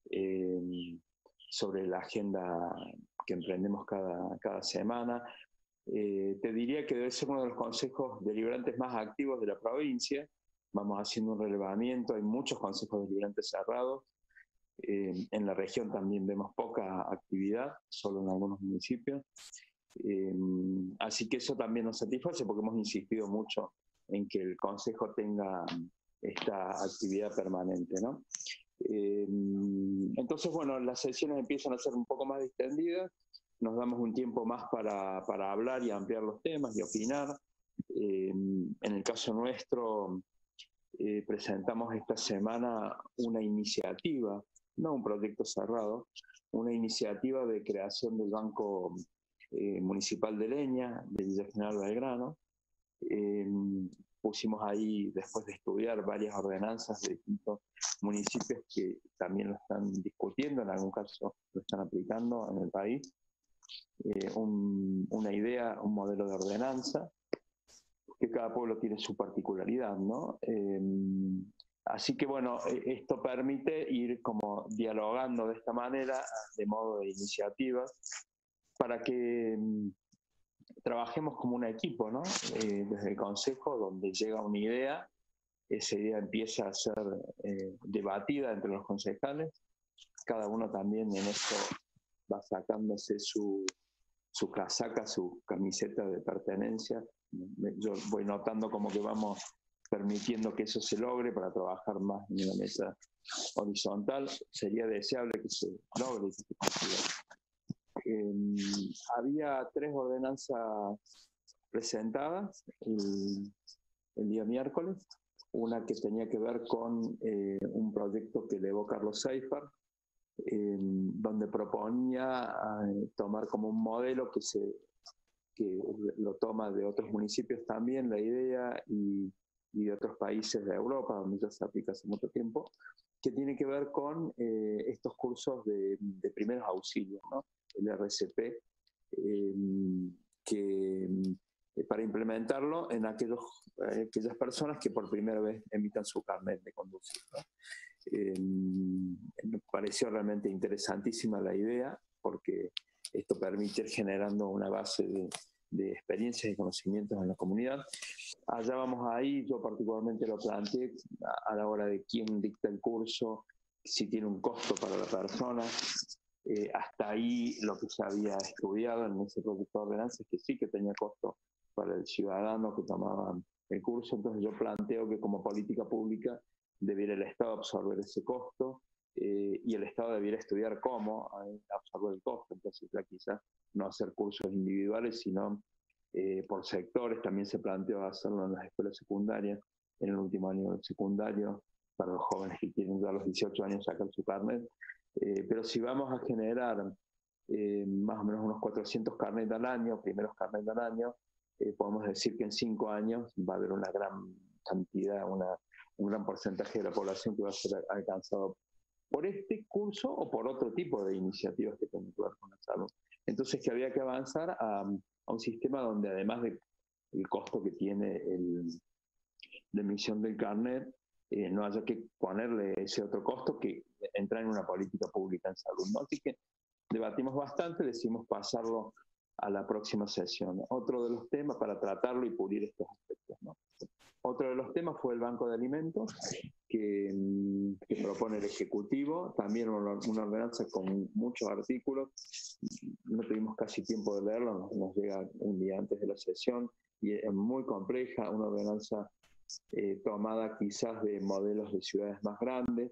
sobre la agenda que emprendemos cada semana. Te diría que debe ser uno de los consejos deliberantes más activos de la provincia. Vamos haciendo un relevamiento, hay muchos consejos deliberantes cerrados. En la región también vemos poca actividad, solo en algunos municipios. Así que eso también nos satisface porque hemos insistido mucho en que el consejo tenga esta actividad permanente, ¿no? Entonces, bueno, las sesiones empiezan a ser un poco más distendidas, nos damos un tiempo más para hablar y ampliar los temas y opinar. En el caso nuestro, presentamos esta semana una iniciativa, no un proyecto cerrado, una iniciativa de creación del Banco Municipal de Leña de Villa General Belgrano. Pusimos ahí, después de estudiar varias ordenanzas de distintos municipios que también lo están discutiendo, en algún caso lo están aplicando en el país, una idea, un modelo de ordenanza, que cada pueblo tiene su particularidad, ¿no? Así que bueno, esto permite ir como dialogando de esta manera, de modo de iniciativa, para que trabajemos como un equipo, ¿no? Desde el Consejo, donde llega una idea, esa idea empieza a ser debatida entre los concejales, cada uno también en esto va sacándose su casaca, su camiseta de pertenencia. Yo voy notando como que vamos permitiendo que eso se logre para trabajar más en una mesa horizontal. Sería deseable que se logre. Había 3 ordenanzas presentadas el día miércoles, una que tenía que ver con un proyecto que elevó Carlos Seifert, donde proponía tomar como un modelo que lo toma de otros municipios también, la idea, y de otros países de Europa, donde ya se aplica hace mucho tiempo, que tiene que ver con estos cursos de primeros auxilios, ¿no? El RCP, para implementarlo en aquellas personas que por primera vez emitan su carnet de conducir, ¿no? Me pareció realmente interesantísima la idea, porque esto permite ir generando una base de experiencias y conocimientos en la comunidad. Allá vamos ahí, yo particularmente lo planteé a la hora de quién dicta el curso, si tiene un costo para la persona. Hasta ahí lo que se había estudiado en ese proyecto de ordenanza es que sí que tenía costo para el ciudadano que tomaba el curso. Entonces yo planteo que como política pública debiera el Estado absorber ese costo, y el Estado debiera estudiar cómo absorber el costo. Entonces ya quizás no hacer cursos individuales, sino por sectores. También se planteó hacerlo en las escuelas secundarias, en el último año del secundario, para los jóvenes que quieren ya a los 18 años sacar su carnet. Pero si vamos a generar más o menos unos 400 carnets al año, primeros carnets al año, podemos decir que en 5 años va a haber una gran cantidad, un gran porcentaje de la población que va a ser alcanzado por este curso o por otro tipo de iniciativas que tienen que ver con la salud. Entonces que había que avanzar a un sistema donde, además del costo que tiene la emisión del carnet, no haya que ponerle ese otro costo que entra en una política pública en salud, ¿no? Así que debatimos bastante, decidimos pasarlo a la próxima sesión. Otro de los temas para tratarlo y pulir estos aspectos, ¿no? Otro de los temas fue el Banco de Alimentos, que propone el Ejecutivo, también una ordenanza con muchos artículos. No tuvimos casi tiempo de leerlo, nos llega un día antes de la sesión, y es muy compleja, una ordenanza tomada quizás de modelos de ciudades más grandes.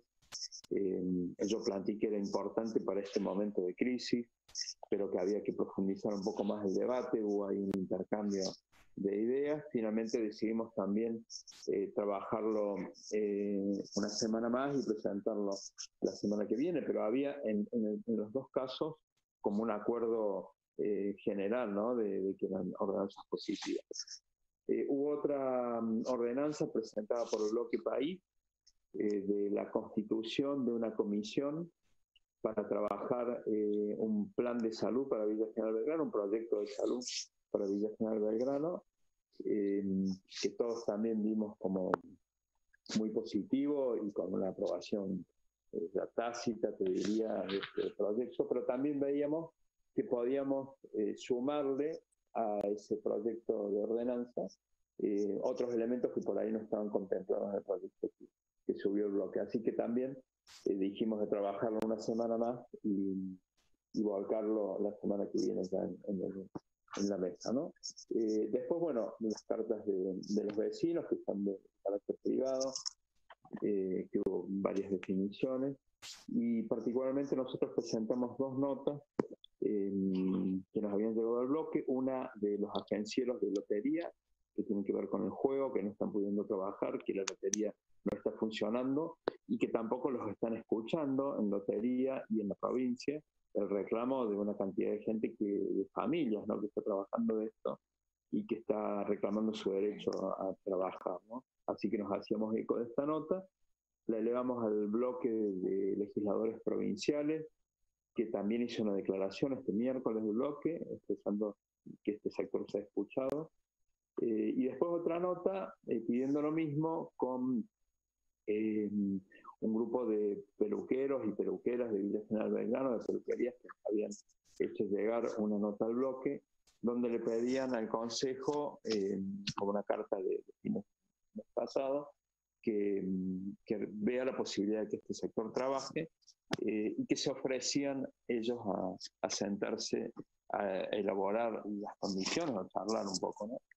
Yo planteé que era importante para este momento de crisis, pero que había que profundizar un poco más el debate. Hubo ahí un intercambio de ideas. Finalmente decidimos también trabajarlo una semana más y presentarlo la semana que viene, pero había en los dos casos como un acuerdo general, ¿no? de que eran ordenanzas positivas. Hubo otra ordenanza presentada por el Bloque País, de la constitución de una comisión para trabajar un plan de salud para Villa General Belgrano, un proyecto de salud para Villa General Belgrano, que todos también vimos como muy positivo y con una aprobación tácita, te diría, de este proyecto, pero también veíamos que podíamos sumarle a ese proyecto de ordenanzas otros elementos que por ahí no estaban contemplados en el proyecto que subió el bloque. Así que también dijimos de trabajarlo una semana más y volcarlo la semana que viene ya en la mesa, ¿no? Después, bueno, las cartas de los vecinos, que están de carácter privado, que hubo varias definiciones, y particularmente nosotros presentamos 2 notas que nos habían llegado al bloque, una de los agencieros de lotería, que tienen que ver con el juego, que no están pudiendo trabajar, que la lotería no está funcionando y que tampoco los están escuchando en lotería y en la provincia, el reclamo de una cantidad de gente, de familias, ¿no? que está trabajando de esto y que está reclamando su derecho a trabajar, ¿no? Así que nos hacíamos eco de esta nota, la elevamos al bloque de legisladores provinciales, que también hizo una declaración este miércoles del bloque, expresando que este sector se ha escuchado. Y después otra nota pidiendo lo mismo con un grupo de peluqueros y peluqueras de Villa General Belgrano, de peluquerías, que habían hecho llegar una nota al bloque, donde le pedían al Consejo, como una carta de fines pasado, que vea la posibilidad de que este sector trabaje y que se ofrecían ellos a sentarse a elaborar las condiciones, a charlar un poco, ¿no?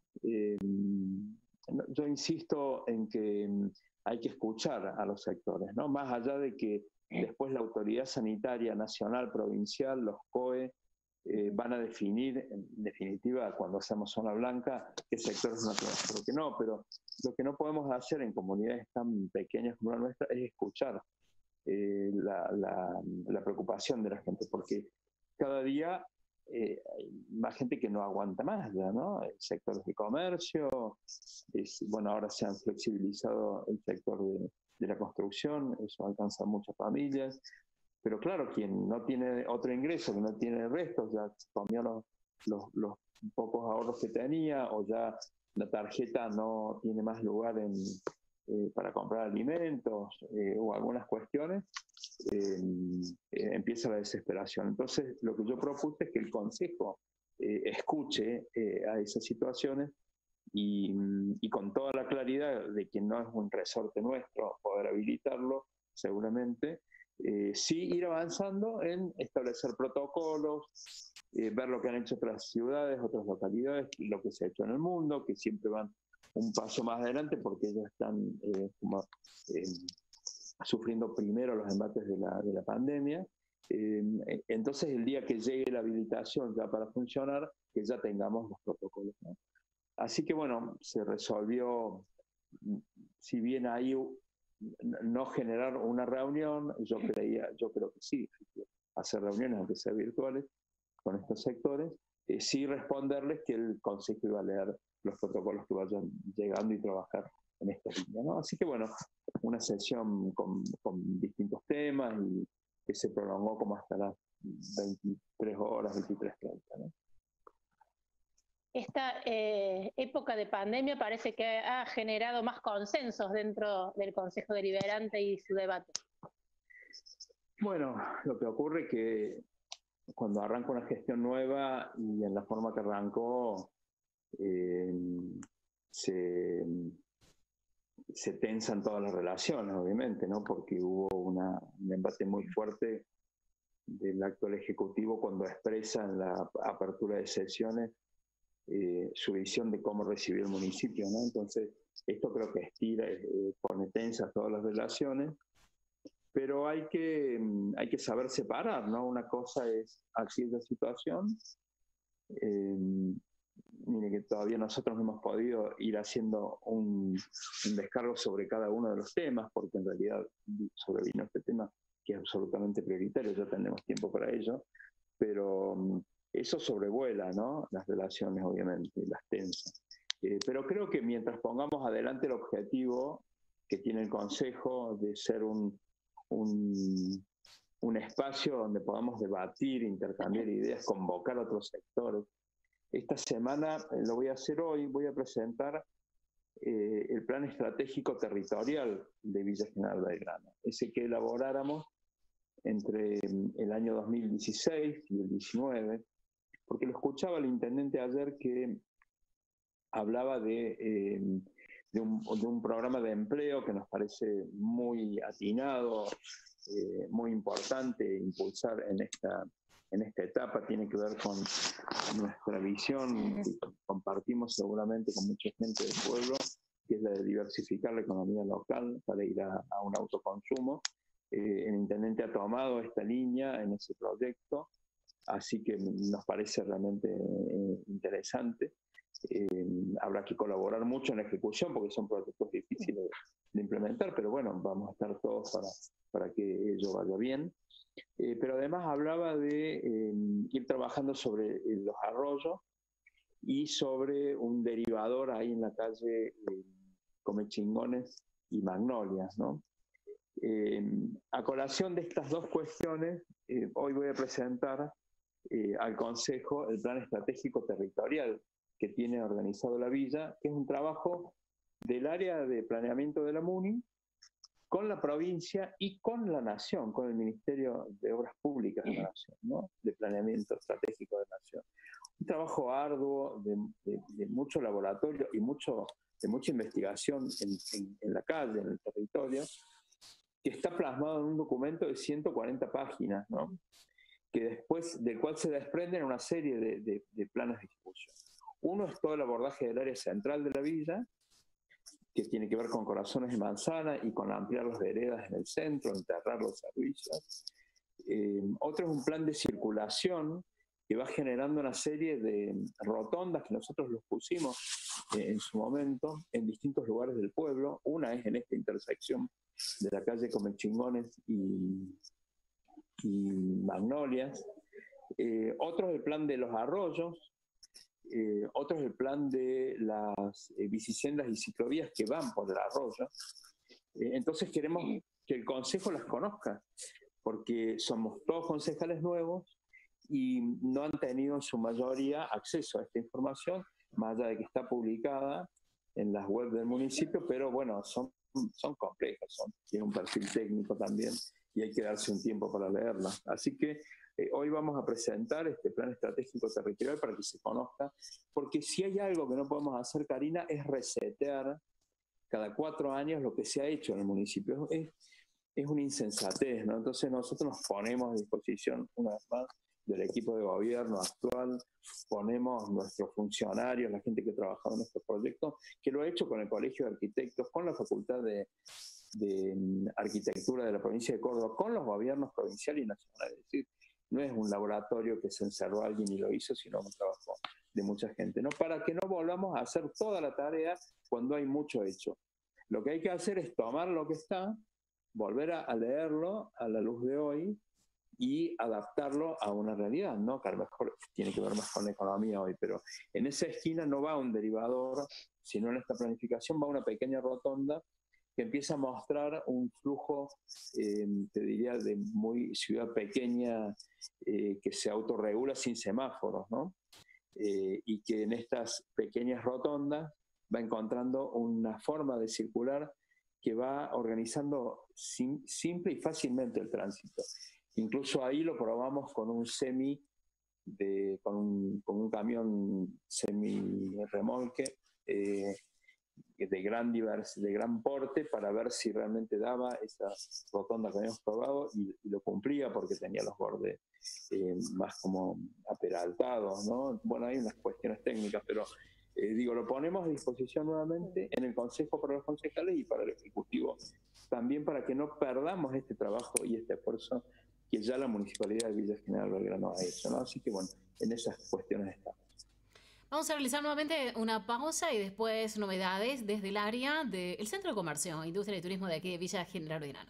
Yo insisto en que hay que escuchar a los sectores, ¿no? Más allá de que después la autoridad sanitaria nacional, provincial, los COE, van a definir, en definitiva, cuando hacemos zona blanca, qué sectores no tenemos, pero que no. Pero lo que no podemos hacer en comunidades tan pequeñas como la nuestra es escuchar la preocupación de la gente, porque cada día hay más gente que no aguanta más ya, ¿no? El sector de comercio, bueno, ahora se han flexibilizado el sector de la construcción, eso alcanza a muchas familias, pero claro, quien no tiene otro ingreso, que no tiene restos, ya comió los pocos ahorros que tenía, o ya la tarjeta no tiene más lugar para comprar alimentos o algunas cuestiones, empieza la desesperación. Entonces, lo que yo propuse es que el Consejo escuche a esas situaciones y con toda la claridad de que no es un resorte nuestro poder habilitarlo, seguramente, sí ir avanzando en establecer protocolos, ver lo que han hecho otras ciudades, otras localidades, lo que se ha hecho en el mundo, que siempre van un paso más adelante porque ellos están sufriendo primero los embates de la pandemia. Entonces, el día que llegue la habilitación ya para funcionar, que ya tengamos los protocolos, ¿no? Así que bueno, se resolvió, si bien ahí no generar una reunión, yo creo que sí, hacer reuniones aunque sean virtuales con estos sectores, sí responderles que el Consejo iba a leer los protocolos que vayan llegando y trabajar en esta línea, ¿no? Así que bueno, una sesión con distintos temas y que se prolongó como hasta las 23 horas, 23:30, ¿no? Esta época de pandemia parece que ha generado más consensos dentro del Consejo Deliberante y su debate. Bueno, lo que ocurre es que cuando arranca una gestión nueva y en la forma que arrancó, se tensan todas las relaciones, obviamente, ¿no? Porque hubo un embate muy fuerte del actual Ejecutivo cuando expresa en la apertura de sesiones su visión de cómo recibir el municipio, ¿no? Entonces, esto creo que estira, pone tensas todas las relaciones, pero hay que saber separar, ¿no? Una cosa es aquella situación. Mire que todavía nosotros no hemos podido ir haciendo un descargo sobre cada uno de los temas, porque en realidad sobrevino este tema que es absolutamente prioritario, ya tenemos tiempo para ello, pero eso sobrevuela, ¿no? Las relaciones, obviamente, las tensas. Pero creo que mientras pongamos adelante el objetivo que tiene el Consejo de ser un espacio donde podamos debatir, intercambiar ideas, convocar a otros sectores. Esta semana, lo voy a hacer hoy, voy a presentar el Plan Estratégico Territorial de Villa General Belgrano, ese que elaboráramos entre el año 2016 y el 2019, porque lo escuchaba el intendente ayer que hablaba de un programa de empleo que nos parece muy atinado, muy importante impulsar en esta etapa. Tiene que ver con nuestra visión que compartimos seguramente con mucha gente del pueblo, que es la de diversificar la economía local para ir a un autoconsumo. El intendente ha tomado esta línea en ese proyecto, así que nos parece realmente interesante. Habrá que colaborar mucho en la ejecución porque son proyectos difíciles de implementar, pero bueno, vamos a estar todos para que ello vaya bien. Pero además hablaba de ir trabajando sobre los arroyos y sobre un derivador ahí en la calle Comechingones y Magnolias, ¿no? A colación de estas dos cuestiones, hoy voy a presentar al Consejo el Plan Estratégico Territorial que tiene organizado la Villa, que es un trabajo del área de planeamiento de la MUNI con la provincia y con la Nación, con el Ministerio de Obras Públicas de la Nación, ¿no? De Planeamiento Estratégico de la Nación. Un trabajo arduo, de mucho laboratorio y de mucha investigación en la calle, en el territorio, que está plasmado en un documento de 140 páginas, ¿no? Que después, del cual se desprenden una serie de planes de ejecución. Uno es todo el abordaje del área central de la villa, que tiene que ver con corazones de manzana y con ampliar las veredas en el centro, enterrar los servicios. Otro es un plan de circulación que va generando una serie de rotondas que nosotros los pusimos en su momento en distintos lugares del pueblo. Una es en esta intersección de la calle Comechingones y Magnolias. Otro es el plan de los arroyos. Otro es el plan de las bicisendas y ciclovías que van por el arroyo. Entonces queremos que el Consejo las conozca, porque somos todos concejales nuevos y no han tenido en su mayoría acceso a esta información, más allá de que está publicada en las webs del municipio, pero bueno, son complejas, tienen un perfil técnico también y hay que darse un tiempo para leerla. Así que hoy vamos a presentar este plan estratégico territorial para que se conozca, porque si hay algo que no podemos hacer, Karina, es resetear cada 4 años lo que se ha hecho en el municipio. Es una insensatez, ¿no? Entonces nosotros nos ponemos a disposición, una vez más, del equipo de gobierno actual, ponemos nuestros funcionarios, la gente que ha trabajado en estos proyectos, que lo ha hecho con el Colegio de Arquitectos, con la Facultad de Arquitectura de la provincia de Córdoba, con los gobiernos provincial y nacional. Es decir, no es un laboratorio que se encerró alguien y lo hizo, sino un trabajo de mucha gente, ¿no? Para que no volvamos a hacer toda la tarea cuando hay mucho hecho. Lo que hay que hacer es tomar lo que está, volver a leerlo a la luz de hoy y adaptarlo a una realidad, ¿no? Que a lo mejor tiene que ver más con la economía hoy, pero en esa esquina no va un derivador, sino en esta planificación va una pequeña rotonda que empieza a mostrar un flujo, te diría, de muy ciudad pequeña que se autorregula sin semáforos, ¿no? Y que en estas pequeñas rotondas va encontrando una forma de circular que va organizando simple y fácilmente el tránsito. Incluso ahí lo probamos con un con un camión semi-remolque de gran porte, para ver si realmente daba esa rotonda que habíamos probado, y lo cumplía porque tenía los bordes más como aperaltados, ¿no? Bueno, hay unas cuestiones técnicas, pero lo ponemos a disposición nuevamente en el Consejo para los concejales y para el Ejecutivo, también para que no perdamos este trabajo y este esfuerzo que ya la Municipalidad de Villa General Belgrano ha hecho, ¿no? Así que bueno, en esas cuestiones estamos. Vamos a realizar nuevamente una pausa y después novedades desde el área del Centro de Comercio, Industria y Turismo de aquí de Villa General Belgrano.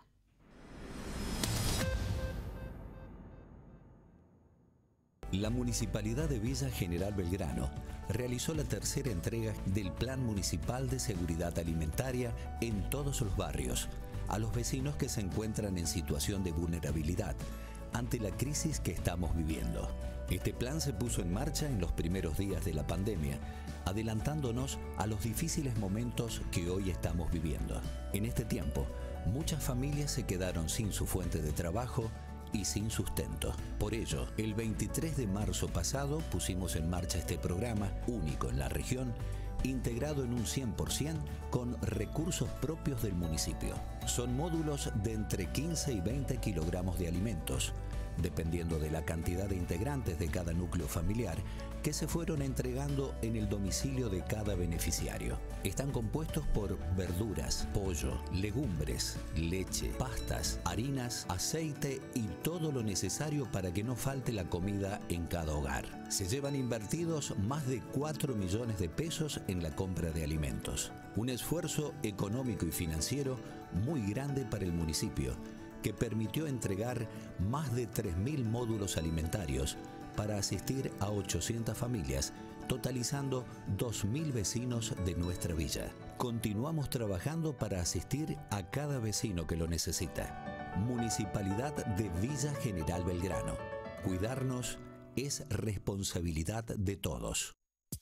La Municipalidad de Villa General Belgrano realizó la tercera entrega del Plan Municipal de Seguridad Alimentaria en todos los barrios, a los vecinos que se encuentran en situación de vulnerabilidad ante la crisis que estamos viviendo. Este plan se puso en marcha en los primeros días de la pandemia, adelantándonos a los difíciles momentos que hoy estamos viviendo. En este tiempo, muchas familias se quedaron sin su fuente de trabajo y sin sustento. Por ello, el 23 de marzo pasado pusimos en marcha este programa único en la región, integrado en un 100% con recursos propios del municipio. Son módulos de entre 15 y 20 kilogramos de alimentos, dependiendo de la cantidad de integrantes de cada núcleo familiar, que se fueron entregando en el domicilio de cada beneficiario. Están compuestos por verduras, pollo, legumbres, leche, pastas, harinas, aceite y todo lo necesario para que no falte la comida en cada hogar. Se llevan invertidos más de 4 millones de pesos en la compra de alimentos. Un esfuerzo económico y financiero muy grande para el municipio, que permitió entregar más de 3.000 módulos alimentarios para asistir a 800 familias, totalizando 2.000 vecinos de nuestra villa. Continuamos trabajando para asistir a cada vecino que lo necesita. Municipalidad de Villa General Belgrano. Cuidarnos es responsabilidad de todos.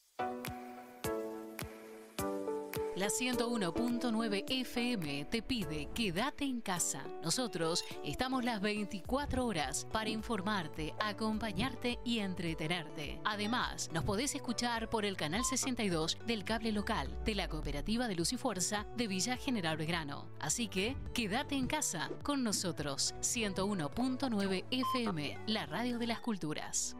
La 101.9 FM te pide quédate en casa. Nosotros estamos las 24 horas para informarte, acompañarte y entretenerte. Además, nos podés escuchar por el canal 62 del cable local de la Cooperativa de Luz y Fuerza de Villa General Belgrano. Así que quédate en casa con nosotros. 101.9 FM, la radio de las culturas.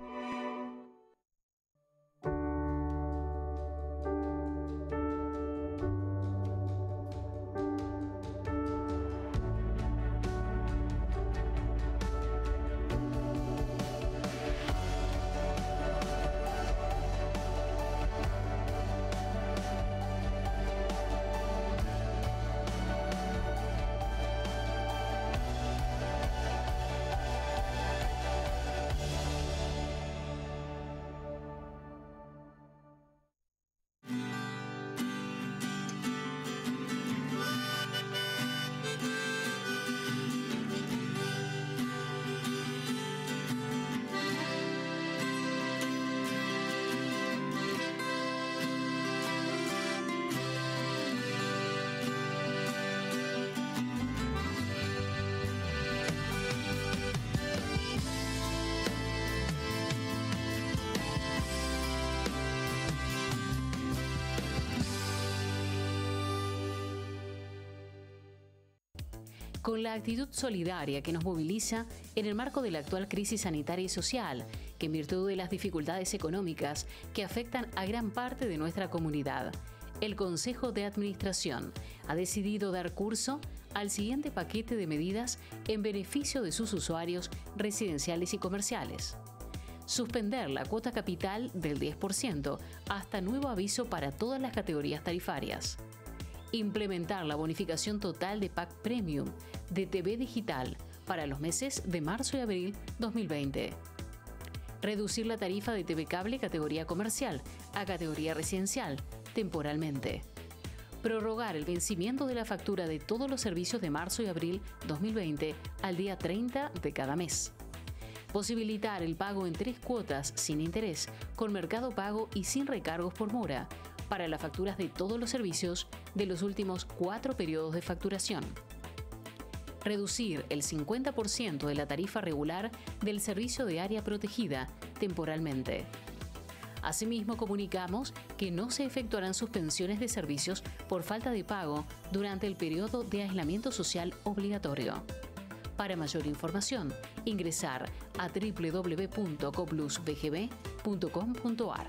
con la actitud solidaria que nos moviliza en el marco de la actual crisis sanitaria y social, que en virtud de las dificultades económicas que afectan a gran parte de nuestra comunidad, el Consejo de Administración ha decidido dar curso al siguiente paquete de medidas en beneficio de sus usuarios residenciales y comerciales. Suspender la cuota capital del 10% hasta nuevo aviso para todas las categorías tarifarias. Implementar la bonificación total de Pack Premium de TV digital para los meses de marzo y abril 2020. Reducir la tarifa de TV cable categoría comercial a categoría residencial temporalmente. Prorrogar el vencimiento de la factura de todos los servicios de marzo y abril 2020 al día 30 de cada mes. Posibilitar el pago en 3 cuotas sin interés, con Mercado Pago y sin recargos por mora, para las facturas de todos los servicios de los últimos 4 periodos de facturación. Reducir el 50% de la tarifa regular del servicio de área protegida temporalmente. Asimismo, comunicamos que no se efectuarán suspensiones de servicios por falta de pago durante el periodo de aislamiento social obligatorio. Para mayor información, ingresar a www.coplusbgb.com.ar.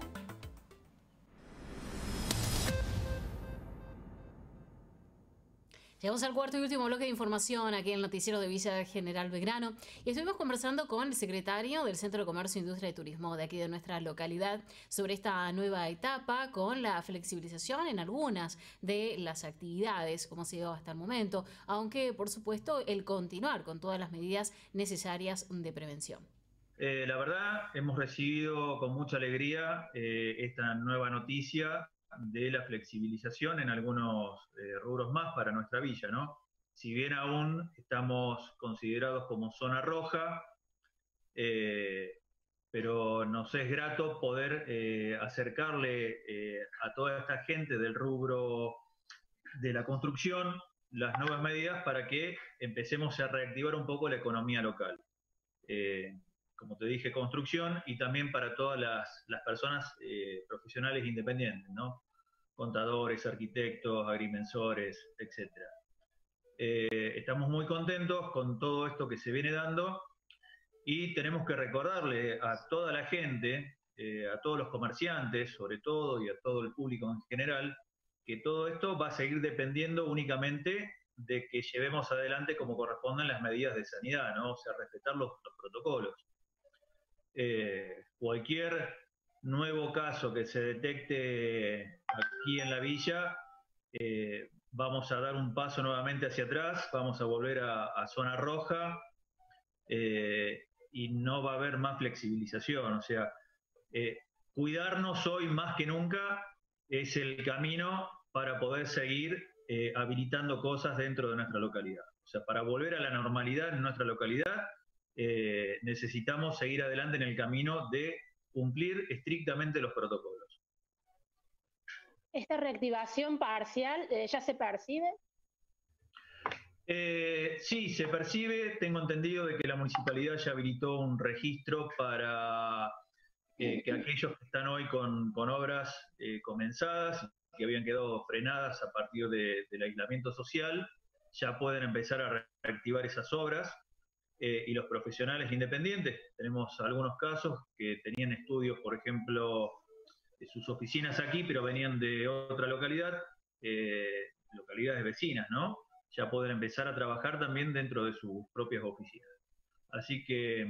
Llegamos al cuarto y último bloque de información aquí en el noticiero de Villa General Belgrano y estuvimos conversando con el secretario del Centro de Comercio, Industria y Turismo de aquí de nuestra localidad sobre esta nueva etapa con la flexibilización en algunas de las actividades como se dio hasta el momento, aunque por supuesto el continuar con todas las medidas necesarias de prevención. La verdad, hemos recibido con mucha alegría esta nueva noticia de la flexibilización en algunos rubros más para nuestra villa, ¿no? Si bien aún estamos considerados como zona roja, pero nos es grato poder acercarle a toda esta gente del rubro de la construcción las nuevas medidas para que empecemos a reactivar un poco la economía local. Como te dije, construcción y también para todas las personas profesionales independientes, ¿no? Contadores, arquitectos, agrimensores, etc. Estamos muy contentos con todo esto que se viene dando y tenemos que recordarle a toda la gente, a todos los comerciantes sobre todo y a todo el público en general, que todo esto va a seguir dependiendo únicamente de que llevemos adelante como corresponden las medidas de sanidad, ¿no? O sea, respetar los protocolos. Cualquier nuevo caso que se detecte aquí en la villa, vamos a dar un paso nuevamente hacia atrás, vamos a volver a zona roja y no va a haber más flexibilización. O sea, cuidarnos hoy más que nunca es el camino para poder seguir habilitando cosas dentro de nuestra localidad. O sea, para volver a la normalidad en nuestra localidad, necesitamos seguir adelante en el camino de cumplir estrictamente los protocolos. ¿Esta reactivación parcial ya se percibe? Sí, se percibe. Tengo entendido de que la municipalidad ya habilitó un registro para que aquellos que están hoy con obras comenzadas, que habían quedado frenadas a partir del aislamiento social, ya pueden empezar a reactivar esas obras. Y los profesionales independientes, tenemos algunos casos que tenían estudios, por ejemplo, de sus oficinas aquí, pero venían de otra localidad, localidades vecinas, ¿no? Ya pueden empezar a trabajar también dentro de sus propias oficinas. Así que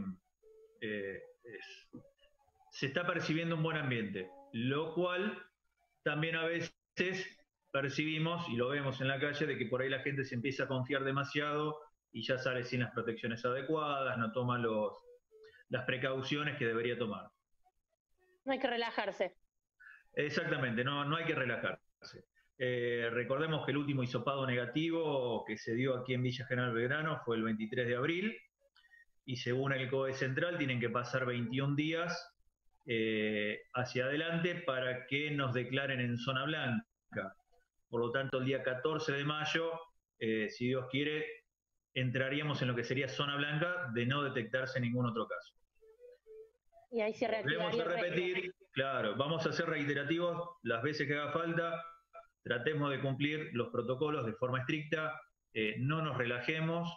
se está percibiendo un buen ambiente, lo cual también a veces percibimos, y lo vemos en la calle, de que por ahí la gente se empieza a confiar demasiado y ya sale sin las protecciones adecuadas, no toma las precauciones que debería tomar. No hay que relajarse. Exactamente, no hay que relajarse. Recordemos que el último hisopado negativo que se dio aquí en Villa General Belgrano fue el 23 de abril, y según el COE Central tienen que pasar 21 días hacia adelante para que nos declaren en zona blanca. Por lo tanto, el día 14 de mayo, si Dios quiere, entraríamos en lo que sería zona blanca de no detectarse ningún otro caso. Y ahí se reactivaría. Volvemos a repetir, claro, vamos a ser reiterativos las veces que haga falta, tratemos de cumplir los protocolos de forma estricta, no nos relajemos.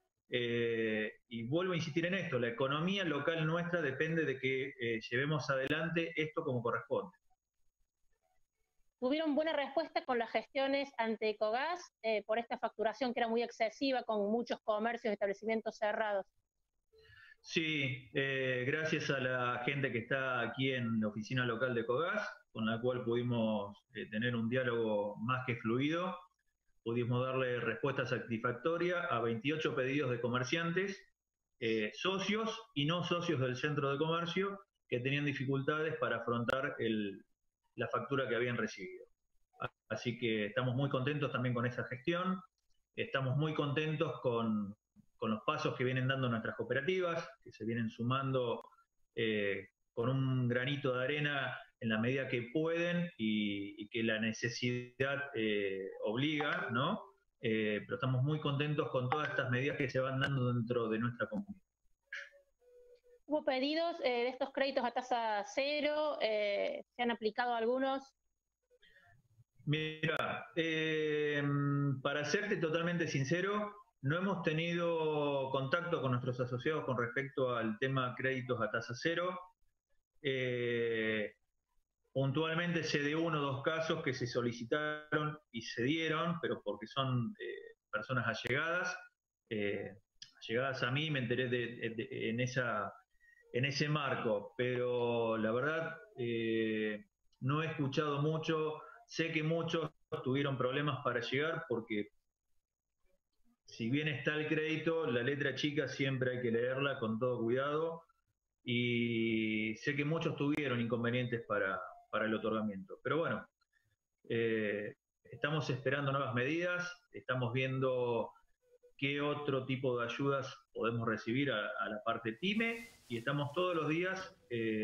Y vuelvo a insistir en esto, la economía local nuestra depende de que llevemos adelante esto como corresponde. ¿Tuvieron buena respuesta con las gestiones ante Ecogas por esta facturación que era muy excesiva con muchos comercios y establecimientos cerrados? Sí, gracias a la gente que está aquí en la oficina local de Ecogas, con la cual pudimos tener un diálogo más que fluido. Pudimos darle respuesta satisfactoria a 28 pedidos de comerciantes, socios y no socios del centro de comercio, que tenían dificultades para afrontar la factura que habían recibido. Así que estamos muy contentos también con esa gestión, estamos muy contentos con los pasos que vienen dando nuestras cooperativas, que se vienen sumando con un granito de arena en la medida que pueden y que la necesidad obliga, ¿no? Pero estamos muy contentos con todas estas medidas que se van dando dentro de nuestra comunidad. ¿Hubo pedidos de estos créditos a tasa cero? ¿Se han aplicado algunos? Mira, para serte totalmente sincero, no hemos tenido contacto con nuestros asociados con respecto al tema créditos a tasa cero. Puntualmente sé de 1 o 2 casos que se solicitaron y se dieron, pero porque son personas allegadas. Allegadas a mí, me enteré en ese marco, pero la verdad no he escuchado mucho. Sé que muchos tuvieron problemas para llegar porque si bien está el crédito, la letra chica siempre hay que leerla con todo cuidado y sé que muchos tuvieron inconvenientes para el otorgamiento. Pero bueno, estamos esperando nuevas medidas, estamos viendo qué otro tipo de ayudas podemos recibir a la parte PYME y estamos todos los días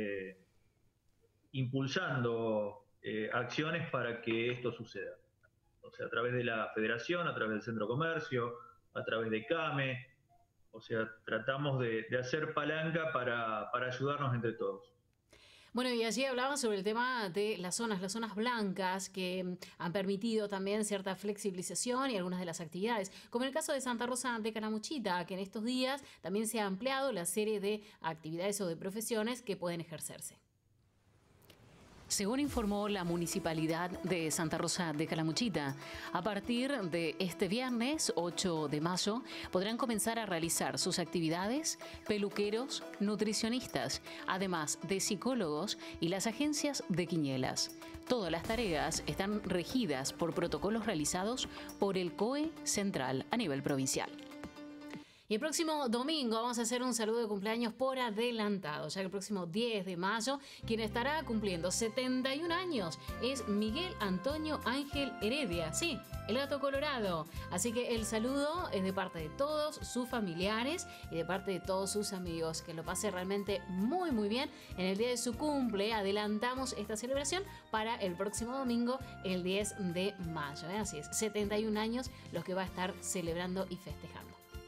impulsando acciones para que esto suceda. O sea, a través de la Federación, a través del Centro de Comercio, a través de CAME, o sea, tratamos de hacer palanca para ayudarnos entre todos. Bueno, y allí hablaba sobre el tema de las zonas blancas que han permitido también cierta flexibilización y algunas de las actividades, como en el caso de Santa Rosa de Calamuchita, que en estos días también se ha ampliado la serie de actividades o de profesiones que pueden ejercerse. Según informó la Municipalidad de Santa Rosa de Calamuchita, a partir de este viernes 8 de mayo podrán comenzar a realizar sus actividades peluqueros, nutricionistas, además de psicólogos y las agencias de quinielas. Todas las tareas están regidas por protocolos realizados por el COE Central a nivel provincial. Y el próximo domingo vamos a hacer un saludo de cumpleaños por adelantado, ya que el próximo 10 de mayo, quien estará cumpliendo 71 años es Miguel Antonio Ángel Heredia, sí, el gato colorado. Así que el saludo es de parte de todos sus familiares y de parte de todos sus amigos. Que lo pase realmente muy muy bien en el día de su cumple. Adelantamos esta celebración para el próximo domingo, el 10 de mayo. Así es, 71 años los que va a estar celebrando y festejando.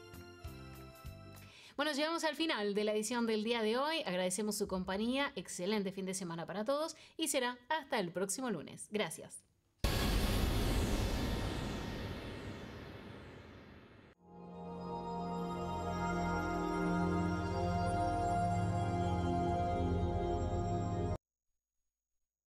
Bueno, llegamos al final de la edición del día de hoy. Agradecemos su compañía. Excelente fin de semana para todos y será hasta el próximo lunes. Gracias.